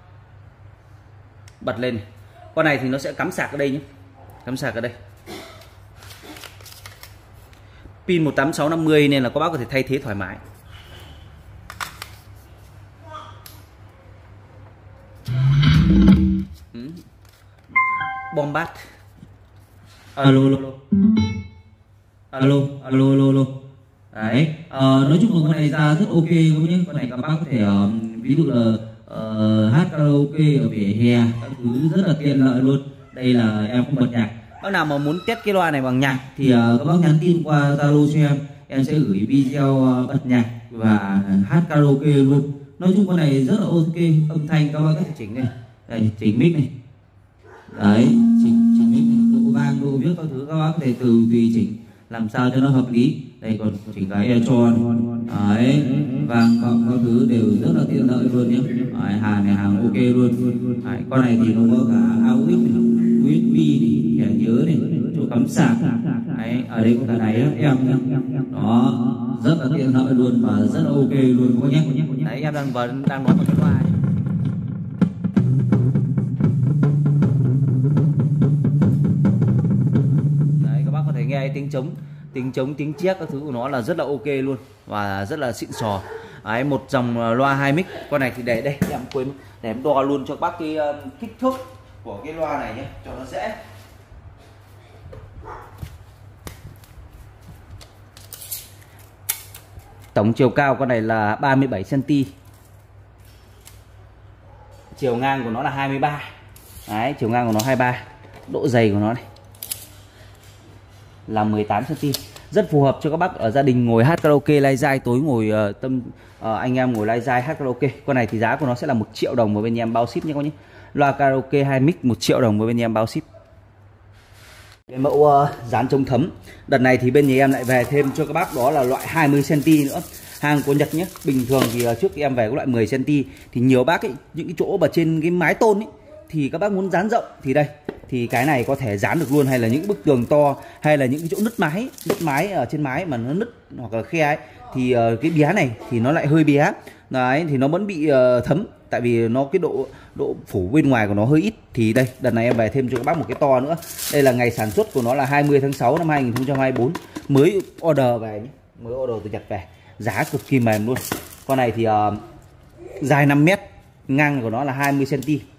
bật lên này. Con này thì nó sẽ cắm sạc ở đây nhé, cắm sạc ở đây. Pin một tám sáu năm mươi nên là các bác có thể thay thế thoải mái. Ừ. Bom bát. Alo alo alo alo alo alo. Đấy, ờ, nói chung là con này ra rất ok luôn nhé. Con này các bác có thể uh, ví dụ là uh, hát karaoke ở vỉa hè các thứ rất là tiện lợi luôn. Đây là em cũng bật nhạc. Bác nào mà muốn test cái loa này bằng nhạc thì uh, các bác nhắn tin qua Zalo cho em, em sẽ gửi video uh, bật nhạc và hát karaoke luôn. Nói chung con này rất là ok, âm thanh các bác có thể chỉnh này, đây chỉnh mic này, đấy chỉnh chỉnh mic này, độ vang độ viết các thứ các bác có thể từ tùy chỉnh làm sao cho nó hợp lý. Đây còn chỉnh cái earphone, đấy vang cộng các thứ đều rất là tiện lợi luôn nhé. Đấy, hàng này hàng ok luôn. Đấy, con này thì nó có cả audio này, u ét bê này, thẻ nhớ này, chỗ cắm sạc. Đấy, ở đây có cả đáy ép em nhé. Đó, rất là tiện lợi luôn và rất là ok luôn các nhé. Đấy, em đang vẫn đang nói một cái loa nhé. Đấy, các bác có thể nghe tiếng trống, tiếng trống, tiếng chiếc các thứ của nó là rất là ok luôn và rất là xịn sò. Đấy, một dòng loa hai mic. Con này thì để đây em quên để em đo luôn cho các bác cái um, kích thước của cái loa này nhé cho nó dễ. Tổng chiều cao con này là ba mươi bảy xăng ti mét. Chiều ngang của nó là hai mươi ba. Đấy, chiều ngang của nó hai mươi ba. Độ dày của nó này là mười tám xăng ti mét. Rất phù hợp cho các bác ở gia đình ngồi hát karaoke lai dai, tối ngồi uh, tâm uh, anh em ngồi lai dai hát karaoke. Con này thì giá của nó sẽ là một triệu đồng với bên em bao ship nhé các nhé. Loa karaoke hai mic một triệu đồng với bên em bao ship. Cái mẫu uh, dán chống thấm. Đợt này thì bên nhà em lại về thêm cho các bác đó là loại hai mươi xăng ti mét nữa. Hàng của Nhật nhé. Bình thường thì uh, trước em về có loại mười xăng ti mét thì nhiều bác ấy, những cái chỗ mà trên cái mái tôn ấy thì các bác muốn dán rộng thì đây thì cái này có thể dán được luôn, hay là những bức tường to, hay là những cái chỗ nứt mái, nứt mái ở trên mái mà nó nứt hoặc là khe ấy thì uh, cái bé này thì nó lại hơi bé. Đấy thì nó vẫn bị uh, thấm tại vì nó cái độ độ phủ bên ngoài của nó hơi ít. Thì đây đợt này em về thêm cho các bác một cái to nữa. Đây là ngày sản xuất của nó là hai mươi tháng sáu năm hai nghìn không trăm hai mươi tư, mới order về nhé, mới order từ Nhật về, giá cực kỳ mềm luôn. Con này thì uh, dài năm mét, ngang của nó là hai mươi xăng ti mét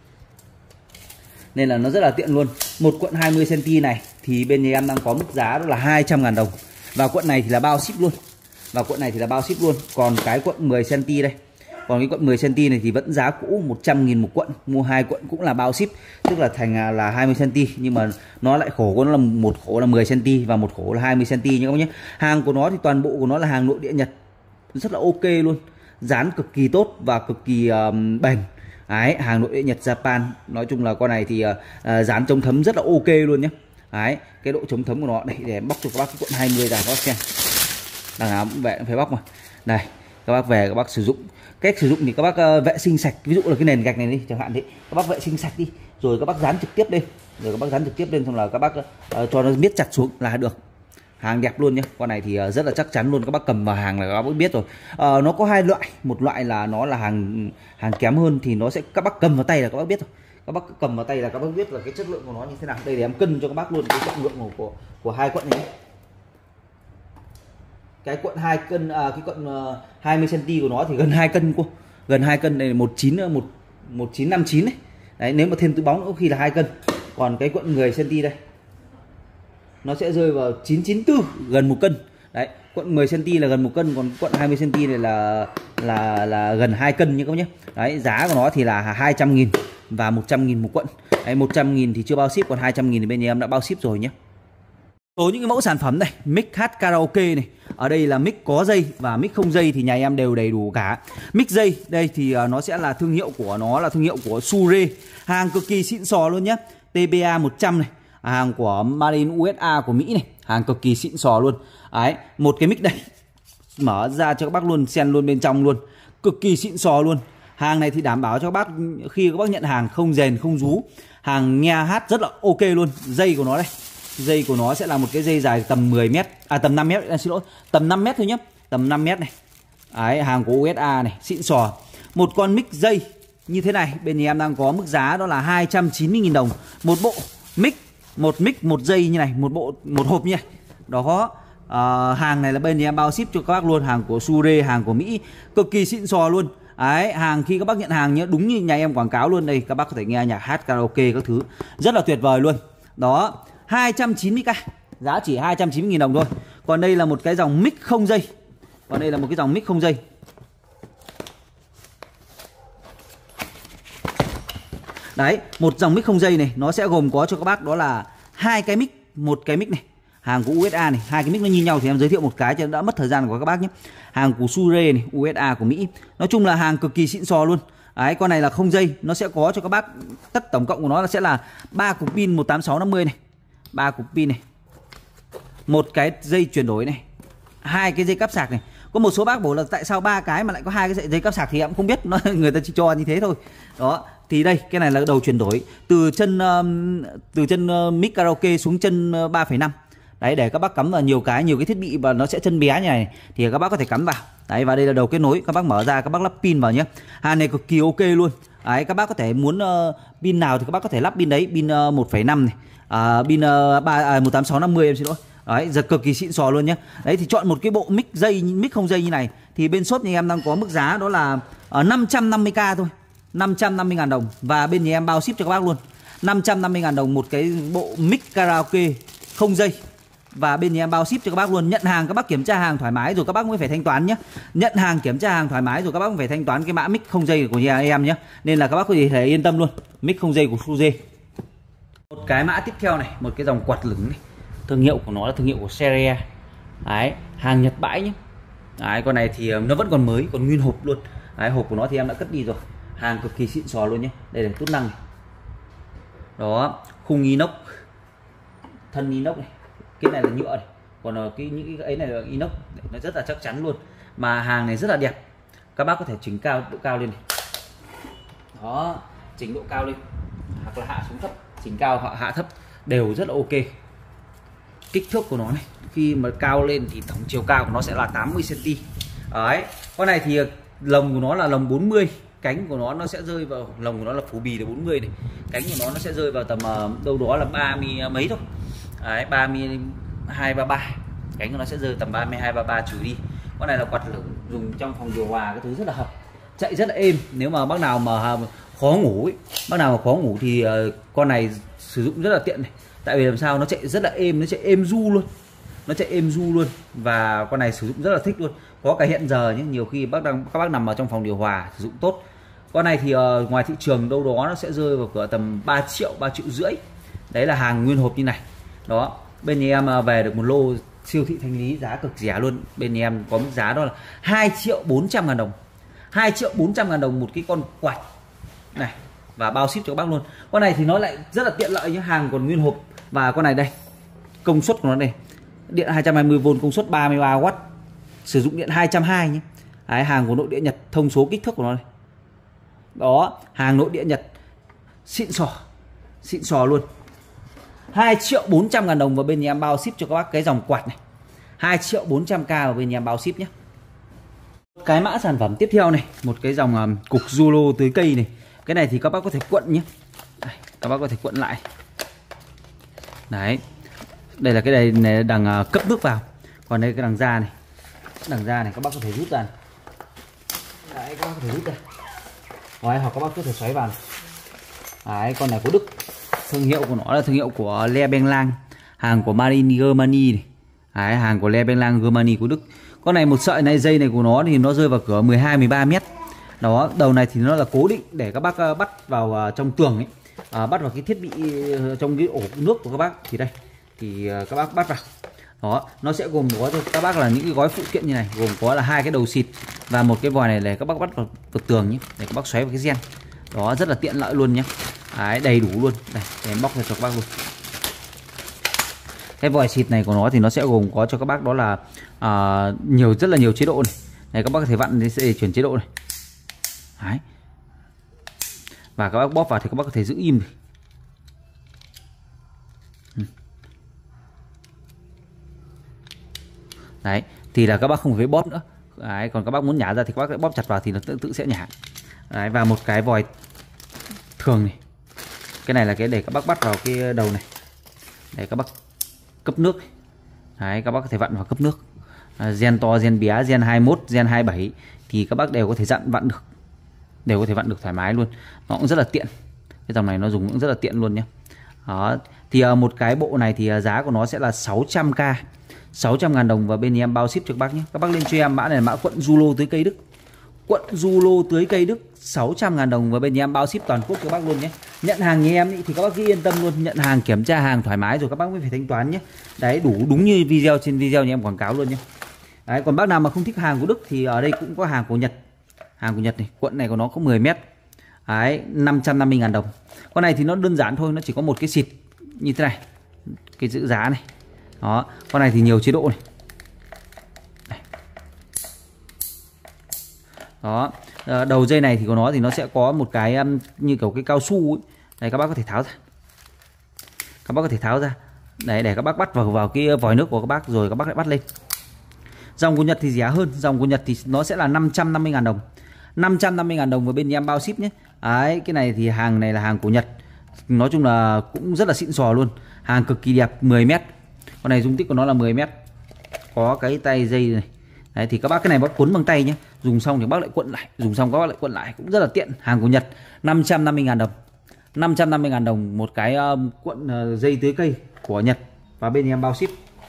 nên là nó rất là tiện luôn. Một cuộn hai mươi xăng ti mét này thì bên nhà em đang có mức giá đó là hai trăm ngàn đồng, và cuộn này thì là bao ship luôn, và cuộn này thì là bao ship luôn. Còn cái cuộn mười xăng ti mét đây, còn cái cuộn mười xăng ti mét này thì vẫn giá cũ một trăm nghìn một cuộn, mua hai cuộn cũng là bao ship, tức là thành là hai mươi xăng ti mét, nhưng mà nó lại khổ của nó là một khổ là mười xăng ti mét và một khổ là hai mươi xăng ti mét nhé các bác nhé. Hàng của nó thì toàn bộ của nó là hàng nội địa Nhật, rất là ok luôn, dán cực kỳ tốt và cực kỳ um, bền. Đấy, hàng nội địa Nhật Japan. Nói chung là con này thì uh, dán chống thấm rất là ok luôn nhé. Đấy, cái độ chống thấm của nó đây, để em bóc cho các bác cái cuộn hai mươi ra các bác xem. Đằng nào cũng về phải bóc mà. Đây, các bác về các bác sử dụng. Cách sử dụng thì các bác uh, vệ sinh sạch, ví dụ là cái nền gạch này đi chẳng hạn thế, các bác vệ sinh sạch đi, rồi các bác dán trực tiếp lên, rồi các bác dán trực tiếp lên xong là các bác uh, cho nó miết chặt xuống là được. Hàng đẹp luôn nhé. Con này thì rất là chắc chắn luôn, các bác cầm vào hàng là các bác biết rồi. À, nó có hai loại, một loại là nó là hàng hàng kém hơn thì nó sẽ các bác cầm vào tay là các bác biết rồi. Các bác cầm vào tay là các bác biết là cái chất lượng của nó như thế nào. Đây để em cân cho các bác luôn cái trọng lượng của của, của hai cuộn này. Cái cuộn hai cân à, cái cuộn uh, hai mươi xăng ti mét của nó thì gần hai cân cô. Gần hai cân này, một chín một một chín năm chín đấy. Đấy, nếu mà thêm túi bóng nữa có khi là hai cân. Còn cái cuộn mười xăng ti mét đây nó sẽ rơi vào chín chín tư, gần một cân. Đấy, cuộn mười xăng ti mét là gần một cân, còn cuộn hai mươi xăng ti mét này là là là gần hai cân như các bác nhé. Đấy, giá của nó thì là hai trăm nghìn và một trăm nghìn một cuộn. Đấy, một trăm nghìn thì chưa bao ship, còn hai trăm nghìn thì bên nhà em đã bao ship rồi nhé. Số những cái mẫu sản phẩm này, mic hát karaoke này, ở đây là mic có dây và mic không dây thì nhà em đều đầy đủ cả. Mic dây đây thì nó sẽ là thương hiệu của nó là thương hiệu của Shure, hàng cực kỳ xịn sò luôn nhé. tê bê a một trăm này, hàng của Made in u ét a của Mỹ này, hàng cực kỳ xịn sò luôn. Đấy, một cái mic đây, mở ra cho các bác luôn, xen luôn bên trong luôn, cực kỳ xịn sò luôn. Hàng này thì đảm bảo cho các bác khi các bác nhận hàng không rền không rú, hàng nghe hát rất là ok luôn. Dây của nó đây, dây của nó sẽ là một cái dây dài tầm mười mét, à tầm năm mét, xin lỗi, tầm năm mét thôi nhé, tầm năm mét này. Đấy, hàng của u ét a này, xịn sò. Một con mic dây như thế này, bên nhà em đang có mức giá đó là hai trăm chín mươi nghìn đồng một bộ mic, một mic một dây như này, một bộ một hộp như này. Đó, à, hàng này là bên nhà em bao ship cho các bác luôn, hàng của Shure, hàng của Mỹ, cực kỳ xịn sò luôn. Đấy, hàng khi các bác nhận hàng nhớ đúng như nhà em quảng cáo luôn. Đây các bác có thể nghe nhạc hát karaoke các thứ, rất là tuyệt vời luôn. Đó, hai trăm chín mươi k, giá chỉ hai trăm chín mươi nghìn đồng thôi. Còn đây là một cái dòng mic không dây. Còn đây là một cái dòng mic không dây. Đấy, một dòng mic không dây này nó sẽ gồm có cho các bác đó là hai cái mic, một cái mic này, hàng của u ét a này, hai cái mic nó như nhau thì em giới thiệu một cái cho đỡ mất thời gian của các bác nhé. Hàng của Shure này, u ét a của Mỹ. Nói chung là hàng cực kỳ xịn sò luôn. Đấy, con này là không dây, nó sẽ có cho các bác tất tổng cộng của nó là sẽ là ba cục pin một tám sáu năm mươi này, ba cục pin này, một cái dây chuyển đổi này, hai cái dây cáp sạc này. Có một số bác bảo là tại sao ba cái mà lại có hai cái dây cáp sạc thì em cũng không biết, nó người ta chỉ cho như thế thôi. Đó, thì đây cái này là đầu chuyển đổi từ chân uh, từ chân uh, mic karaoke xuống chân uh, ba phẩy năm. Đấy, để các bác cắm vào nhiều cái nhiều cái thiết bị và nó sẽ chân bé như này thì các bác có thể cắm vào. Đấy, và đây là đầu kết nối, các bác mở ra các bác lắp pin vào nhé. Hàng này cực kỳ ok luôn. Đấy, các bác có thể muốn uh, pin nào thì các bác có thể lắp pin đấy, pin uh, một phẩy năm này, uh, pin uh, ba, uh, một tám sáu năm mươi em xin lỗi. Đấy, giờ cực kỳ xịn sò luôn nhé. Đấy, thì chọn một cái bộ mic dây, mic không dây như này thì bên shop nhà em đang có mức giá đó là uh, năm trăm năm mươi k thôi, năm trăm năm mươi ngàn đồng, và bên nhà em bao ship cho các bác luôn. Năm trăm năm mươi ngàn đồng một cái bộ mic karaoke không dây, và bên nhà em bao ship cho các bác luôn. Nhận hàng các bác kiểm tra hàng thoải mái rồi các bác mới phải thanh toán nhé. Nhận hàng kiểm tra hàng thoải mái rồi các bác mới phải thanh toán cái mã mic không dây của nhà em nhé. Nên là các bác có thể yên tâm luôn, mic không dây của Shure. Một cái mã tiếp theo này, một cái dòng quạt lửng này. Thương hiệu của nó là thương hiệu của Seria. Đấy, hàng Nhật bãi nhé. Đấy, con này thì nó vẫn còn mới, còn nguyên hộp luôn. Đấy, hộp của nó thì em đã cất đi rồi. Hàng cực kỳ xịn sò luôn nhé. Đây là tút năng này. Đó, khung inox, thân inox này. Cái này là nhựa này. Còn cái những cái ấy này là inox, nó rất là chắc chắn luôn. Mà hàng này rất là đẹp. Các bác có thể chỉnh cao độ cao lên này. Đó, chỉnh độ cao lên hoặc là hạ xuống thấp, chỉnh cao hoặc hạ thấp đều rất là ok. Kích thước của nó này, khi mà cao lên thì tổng chiều cao của nó sẽ là tám mươi xăng ti mét. Đấy, con này thì lồng của nó là lồng bốn mươi, cánh của nó nó sẽ rơi vào, lồng của nó là phủ bì là bốn mươi này, cánh của nó nó sẽ rơi vào tầm uh, đâu đó là ba mươi mấy thôi. Đấy, ba mươi hai ba ba, cánh của nó sẽ rơi tầm ba mươi hai ba ba trừ đi. Con này là quạt lửng dùng trong phòng điều hòa cái thứ rất là hợp, chạy rất là êm. Nếu mà bác nào mà khó ngủ ấy, bác nào mà khó ngủ thì uh, con này sử dụng rất là tiện này. Tại vì làm sao nó chạy rất là êm, nó chạy êm du luôn, nó chạy êm du luôn, và con này sử dụng rất là thích luôn. Có cả hiện giờ nhé, nhiều khi bác đang các bác nằm ở trong phòng điều hòa sử dụng tốt. Con này thì uh, ngoài thị trường đâu đó nó sẽ rơi vào cửa tầm ba triệu, ba triệu rưỡi. Đấy là hàng nguyên hộp như này. Đó, bên nhà em uh, về được một lô siêu thị Thanh Lý giá cực rẻ luôn. Bên nhà em có mức giá đó là hai triệu bốn trăm ngàn đồng, hai triệu bốn trăm ngàn đồng một cái con quạt này, và bao ship cho các bác luôn. Con này thì nó lại rất là tiện lợi nhé, hàng còn nguyên hộp. Và con này đây, công suất của nó này, điện hai trăm hai mươi vôn, công suất ba mươi ba oát, sử dụng điện hai trăm hai mươi nhé. Đấy, hàng của nội địa Nhật, thông số kích thước của nó này. Đó, hàng nội địa Nhật xịn sò, xịn sò luôn. Hai triệu bốn trăm ngàn đồng, và bên nhà em bao ship cho các bác cái dòng quạt này. Hai triệu bốn trăm k và bên nhà em bao ship nhé. Cái mã sản phẩm tiếp theo này, một cái dòng um, cục Zolo tưới cây này. Cái này thì các bác có thể cuộn nhé. Đây, các bác có thể cuộn lại. Đấy, đây là cái đây này, đằng uh, cấp nước vào. Còn đây cái đằng ra này, đằng ra này các bác có thể rút ra này. Đấy, các bác có thể rút ra. Đấy, hoặc các bác có thể xoáy vào này. Đấy, con này của Đức, thương hiệu của nó là thương hiệu của Le Benlang, hàng của Marine Germany này. Đấy, hàng của Le Benlang Germany của Đức. Con này một sợi này, dây này của nó thì nó rơi vào cửa mười hai mười ba mét. Đó, đầu này thì nó là cố định để các bác uh, bắt vào uh, trong tường ấy. À, bắt vào cái thiết bị uh, trong cái ổ nước của các bác thì đây thì uh, các bác bắt vào. Đó, nó sẽ gồm có cho các bác là những cái gói phụ kiện như này, gồm có là hai cái đầu xịt và một cái vòi này để các bác bắt vào, vào tường nhé, để các bác xoáy vào cái gen. Đó, rất là tiện lợi luôn nhé. Đấy, đầy đủ luôn. Đây, để em bóc ra cho các bác luôn. Cái vòi xịt này của nó thì nó sẽ gồm có cho các bác đó là uh, nhiều rất là nhiều chế độ này. Này, các bác có thể vặn để, để chuyển chế độ này. Đấy. Và các bác bóp vào thì các bác có thể giữ im. Đấy, thì là các bác không phải bóp nữa. Đấy, còn các bác muốn nhả ra thì các bác bóp chặt vào thì nó tự, tự sẽ nhả. Đấy, và một cái vòi thường này. Cái này là cái để các bác bắt vào cái đầu này để các bác cấp nước. Đấy, các bác có thể vặn vào cấp nước. À, gen to, gen bé, gen hai mươi mốt, gen hai mươi bảy thì các bác đều có thể dặn vặn được, đều có thể vặn được thoải mái luôn. Nó cũng rất là tiện. Cái dòng này nó dùng cũng rất là tiện luôn nhé. Đó, thì uh, một cái bộ này thì uh, giá của nó sẽ là sáu trăm k, sáu trăm ngàn đồng và bên em bao ship cho các bác nhé. Các bác lên cho em mã này là mã quận Du Lô tưới cây Đức. Quận Du Lô tưới cây Đức sáu trăm ngàn đồng và bên em bao ship toàn quốc cho các bác luôn nhé. Nhận hàng nhà em ý, thì các bác cứ yên tâm luôn, nhận hàng kiểm tra hàng thoải mái rồi các bác mới phải thanh toán nhé. Đấy, đủ đúng như video trên video nhà em quảng cáo luôn nhé. Đấy, còn bác nào mà không thích hàng của Đức thì ở đây cũng có hàng của Nhật. Hàng của Nhật này, quận này của nó có mười mét. Đấy, năm trăm năm mươi ngàn đồng. Con này thì nó đơn giản thôi, nó chỉ có một cái xịt như thế này, cái giữ giá này. Đó, con này thì nhiều chế độ này. Đây. Đó, đầu dây này thì của nó thì nó sẽ có một cái um, như kiểu cái cao su ấy. Đây, các bác có thể tháo ra. Các bác có thể tháo ra. Đấy, để các bác bắt vào vào cái vòi nước của các bác rồi các bác lại bắt lên. Dòng của Nhật thì giá hơn, dòng của Nhật thì nó sẽ là năm trăm năm mươi ngàn đồng. năm trăm năm mươi ngàn đồng và bên em bao ship nhé. Đấy, cái này thì hàng này là hàng của Nhật. Nói chung là cũng rất là xịn sò luôn. Hàng cực kỳ đẹp, mười mét. Con này dung tích của nó là mười mét. Có cái tay dây này. Đấy, thì các bác cái này bác cuốn bằng tay nhé. Dùng xong thì bác lại cuộn lại, dùng xong các bác lại cuộn lại, cũng rất là tiện. Hàng của Nhật, năm trăm năm mươi ngàn đồng. năm trăm năm mươi ngàn đồng một cái uh, cuộn uh, dây tưới cây của Nhật và bên em bao ship.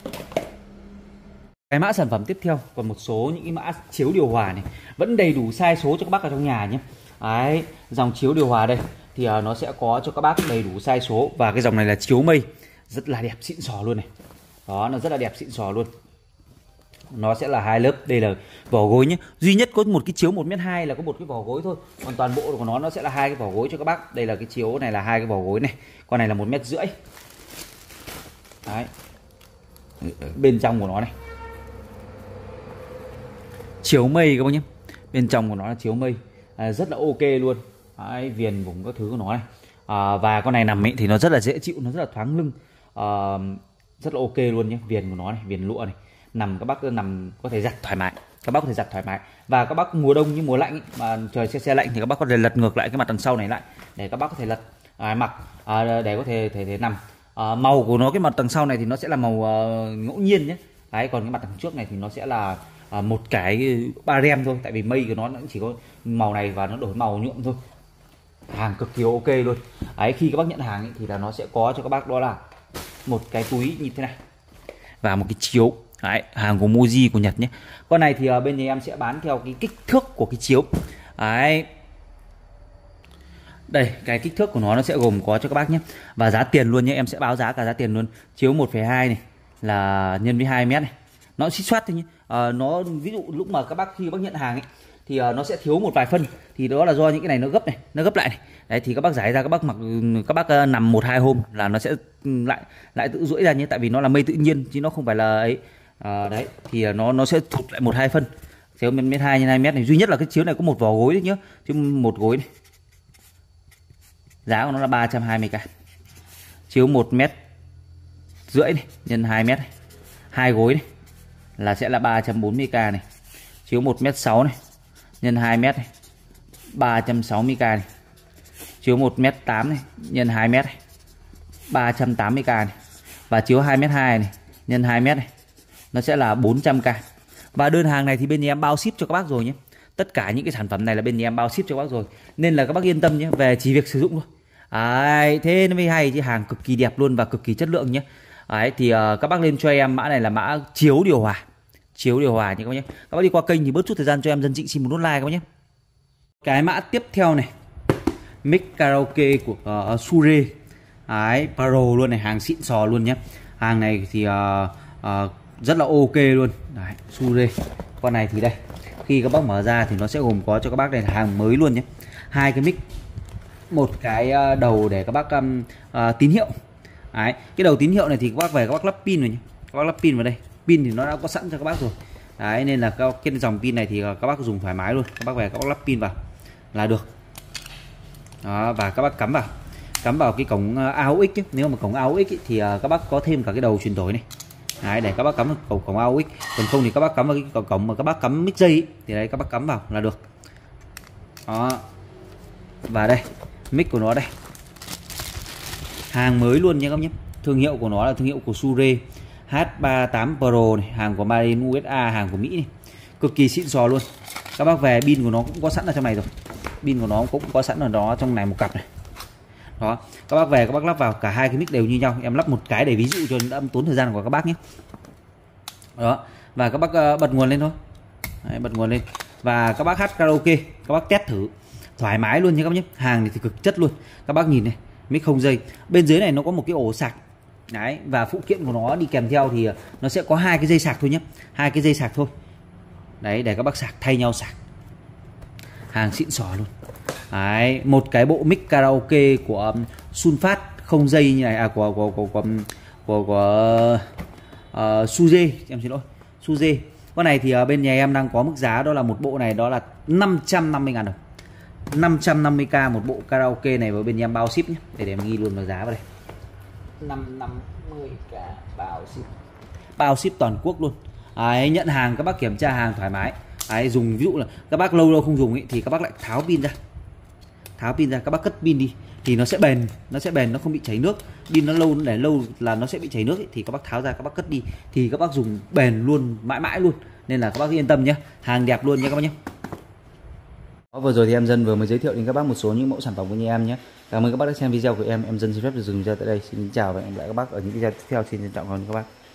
Cái mã sản phẩm tiếp theo còn một số những cái mã chiếu điều hòa này vẫn đầy đủ size số cho các bác ở trong nhà nhé. Đấy, dòng chiếu điều hòa đây thì uh, nó sẽ có cho các bác đầy đủ size số và cái dòng này là chiếu mây rất là đẹp xịn sò luôn này. Đó, nó rất là đẹp xịn sò luôn. Nó sẽ là hai lớp, đây là vỏ gối nhé. Duy nhất có một cái chiếu một mét hai là có một cái vỏ gối thôi. Còn toàn bộ của nó nó sẽ là hai cái vỏ gối cho các bác. Đây là cái chiếu này là hai cái vỏ gối này. Con này là một mét rưỡi. Đấy. Bên trong của nó này. Chiếu mây các bác nhé. Bên trong của nó là chiếu mây. À, rất là ok luôn. Đấy, viền vùng các thứ của nó này. À, và con này nằm ấy thì nó rất là dễ chịu, nó rất là thoáng lưng. À, rất là ok luôn nhé. Viền của nó này, viền lụa này. Nằm các bác nằm có thể giặt thoải mái, các bác có thể giặt thoải mái. Và các bác mùa đông như mùa lạnh ý, mà trời xe xe lạnh thì các bác có thể lật ngược lại cái mặt đằng sau này lại để các bác có thể lật à, mặc à, để có thể thể, thể nằm. À, màu của nó cái mặt đằng sau này thì nó sẽ là màu uh, ngẫu nhiên nhé. Đấy, còn cái mặt đằng trước này thì nó sẽ là uh, một cái ba rem thôi, tại vì mây của nó cũng chỉ có màu này và nó đổi màu nhuộm thôi. Hàng cực kỳ ok luôn. Đấy, khi các bác nhận hàng ý, thì là nó sẽ có cho các bác đó là một cái túi như thế này và một cái chiếu. Đấy, hàng của Muji của Nhật nhé. Con này thì uh, bên nhà em sẽ bán theo cái kích thước của cái chiếu. Đấy. Đây, cái kích thước của nó nó sẽ gồm có cho các bác nhé. Và giá tiền luôn nhé, em sẽ báo giá cả giá tiền luôn. Chiếu một phẩy hai này là nhân với hai mét này. Nó xích xoát thôi nhé. Uh, nó ví dụ lúc mà các bác khi bác nhận hàng ấy thì uh, nó sẽ thiếu một vài phân, thì đó là do những cái này nó gấp này, nó gấp lại này. Đấy, thì các bác giải ra các bác mặc các bác uh, nằm một hai hôm là nó sẽ lại lại tự duỗi ra nhé, tại vì nó là mây tự nhiên chứ nó không phải là ấy. À, đấy thì nó nó sẽ thụt lại một hai phân. Chiếu mét hai nhân hai mét này, duy nhất là cái chiếu này có một vỏ gối đấy nhá, chứ một gối này. Giá của nó là ba trăm hai mươi k. Chiếu một mét rưỡi này nhân hai mét này. Hai gối này là sẽ là ba trăm bốn mươi k này. Chiếu một mét sáu này nhân hai mét này ba trăm sáu mươi k này. Chiếu một mét tám này nhân hai mét này ba trăm tám mươi k này. Và chiếu hai mét hai này nhân hai mét này nó sẽ là bốn trăm k. Và đơn hàng này thì bên nhà em bao ship cho các bác rồi nhé. Tất cả những cái sản phẩm này là bên nhà em bao ship cho các bác rồi, nên là các bác yên tâm nhé, về chỉ việc sử dụng thôi. Đấy, thế nó mới hay chứ, hàng cực kỳ đẹp luôn và cực kỳ chất lượng nhé. Đấy, thì uh, các bác lên cho em mã này là mã chiếu điều hòa. Chiếu điều hòa nhé các bác nhé. Các bác đi qua kênh thì bớt chút thời gian cho em Dân Trịnh xin một nút like các bác nhé. Cái mã tiếp theo này, mic karaoke của uh, Shure. Đấy, Pro luôn này, hàng xịn sò luôn nhé. Hàng này thì uh, uh, rất là ok luôn. Đấy, Shure. Con này thì đây, khi các bác mở ra thì nó sẽ gồm có cho các bác này là hàng mới luôn nhé. Hai cái mic, một cái đầu để các bác um, uh, tín hiệu. Đấy, cái đầu tín hiệu này thì các bác về các bác lắp pin rồi nhé. Các bác lắp pin vào đây, pin thì nó đã có sẵn cho các bác rồi. Đấy, nên là cái dòng pin này thì các bác dùng thoải mái luôn. Các bác về các bác lắp pin vào là được. Đó, và các bác cắm vào, cắm vào cái cổng a u ích ấy. Nếu mà cổng a u ích ấy, thì uh, các bác có thêm cả cái đầu truyền đổi này. Đấy, để các bác cắm vào cổng cổng a u ích. Còn không thì các bác cắm vào cái cổng cổng mà các bác cắm mic dây ấy, thì đấy các bác cắm vào là được. Đó, Và đây mic của nó đây, hàng mới luôn nha các bác nhé. Thương hiệu của nó là thương hiệu của Shure H ba tám Pro này, hàng của Made in u ét a, hàng của Mỹ này, cực kỳ xịn sò luôn. Các bác về pin của nó cũng có sẵn ở trong này rồi, pin của nó cũng có sẵn ở đó trong này một cặp này. Đó, các bác về các bác lắp vào cả hai cái mic đều như nhau, em lắp một cái để ví dụ cho đỡ tốn thời gian của các bác nhé. Đó, và các bác uh, bật nguồn lên thôi. Đấy, bật nguồn lên và các bác hát karaoke, các bác test thử thoải mái luôn nha các bác nhé. Hàng này thì cực chất luôn, các bác nhìn này, mic không dây, bên dưới này nó có một cái ổ sạc. Đấy, và phụ kiện của nó đi kèm theo thì nó sẽ có hai cái dây sạc thôi nhé, hai cái dây sạc thôi. Đấy, để các bác sạc, thay nhau sạc, hàng xịn sò luôn. Đấy, một cái bộ mic karaoke của um, Sunfast không dây như này, à của của của của của, của uh, Shure, em xin lỗi, Shure. Con này thì uh, bên nhà em đang có mức giá đó là một bộ này đó là năm trăm năm mươi ngàn đồng, năm trăm năm mươi k một bộ karaoke này, và bên nhà em bao ship nhé. Để để em ghi luôn vào giá vào đây, năm trăm năm mươi k bao ship, bao ship toàn quốc luôn. Đấy, nhận hàng các bác kiểm tra hàng thoải mái. Đấy, dùng ví dụ là các bác lâu lâu không dùng ý, thì các bác lại tháo pin ra, tháo pin ra các bác cất pin đi thì nó sẽ bền, nó sẽ bền, nó không bị chảy nước. Pin nó lâu để lâu là nó sẽ bị chảy nước ý, thì các bác tháo ra các bác cất đi thì các bác dùng bền luôn, mãi mãi luôn, nên là các bác yên tâm nhé, hàng đẹp luôn nha các bác nhé. Đó, vừa rồi thì em Dân vừa mới giới thiệu đến các bác một số những mẫu sản phẩm của nhà em nhé. Cảm ơn các bác đã xem video của em. Em Dân xin phép được dừng video tại đây. Xin chào và hẹn gặp lại các bác ở những video tiếp theo. Xin trân trọng cảm ơn các bác.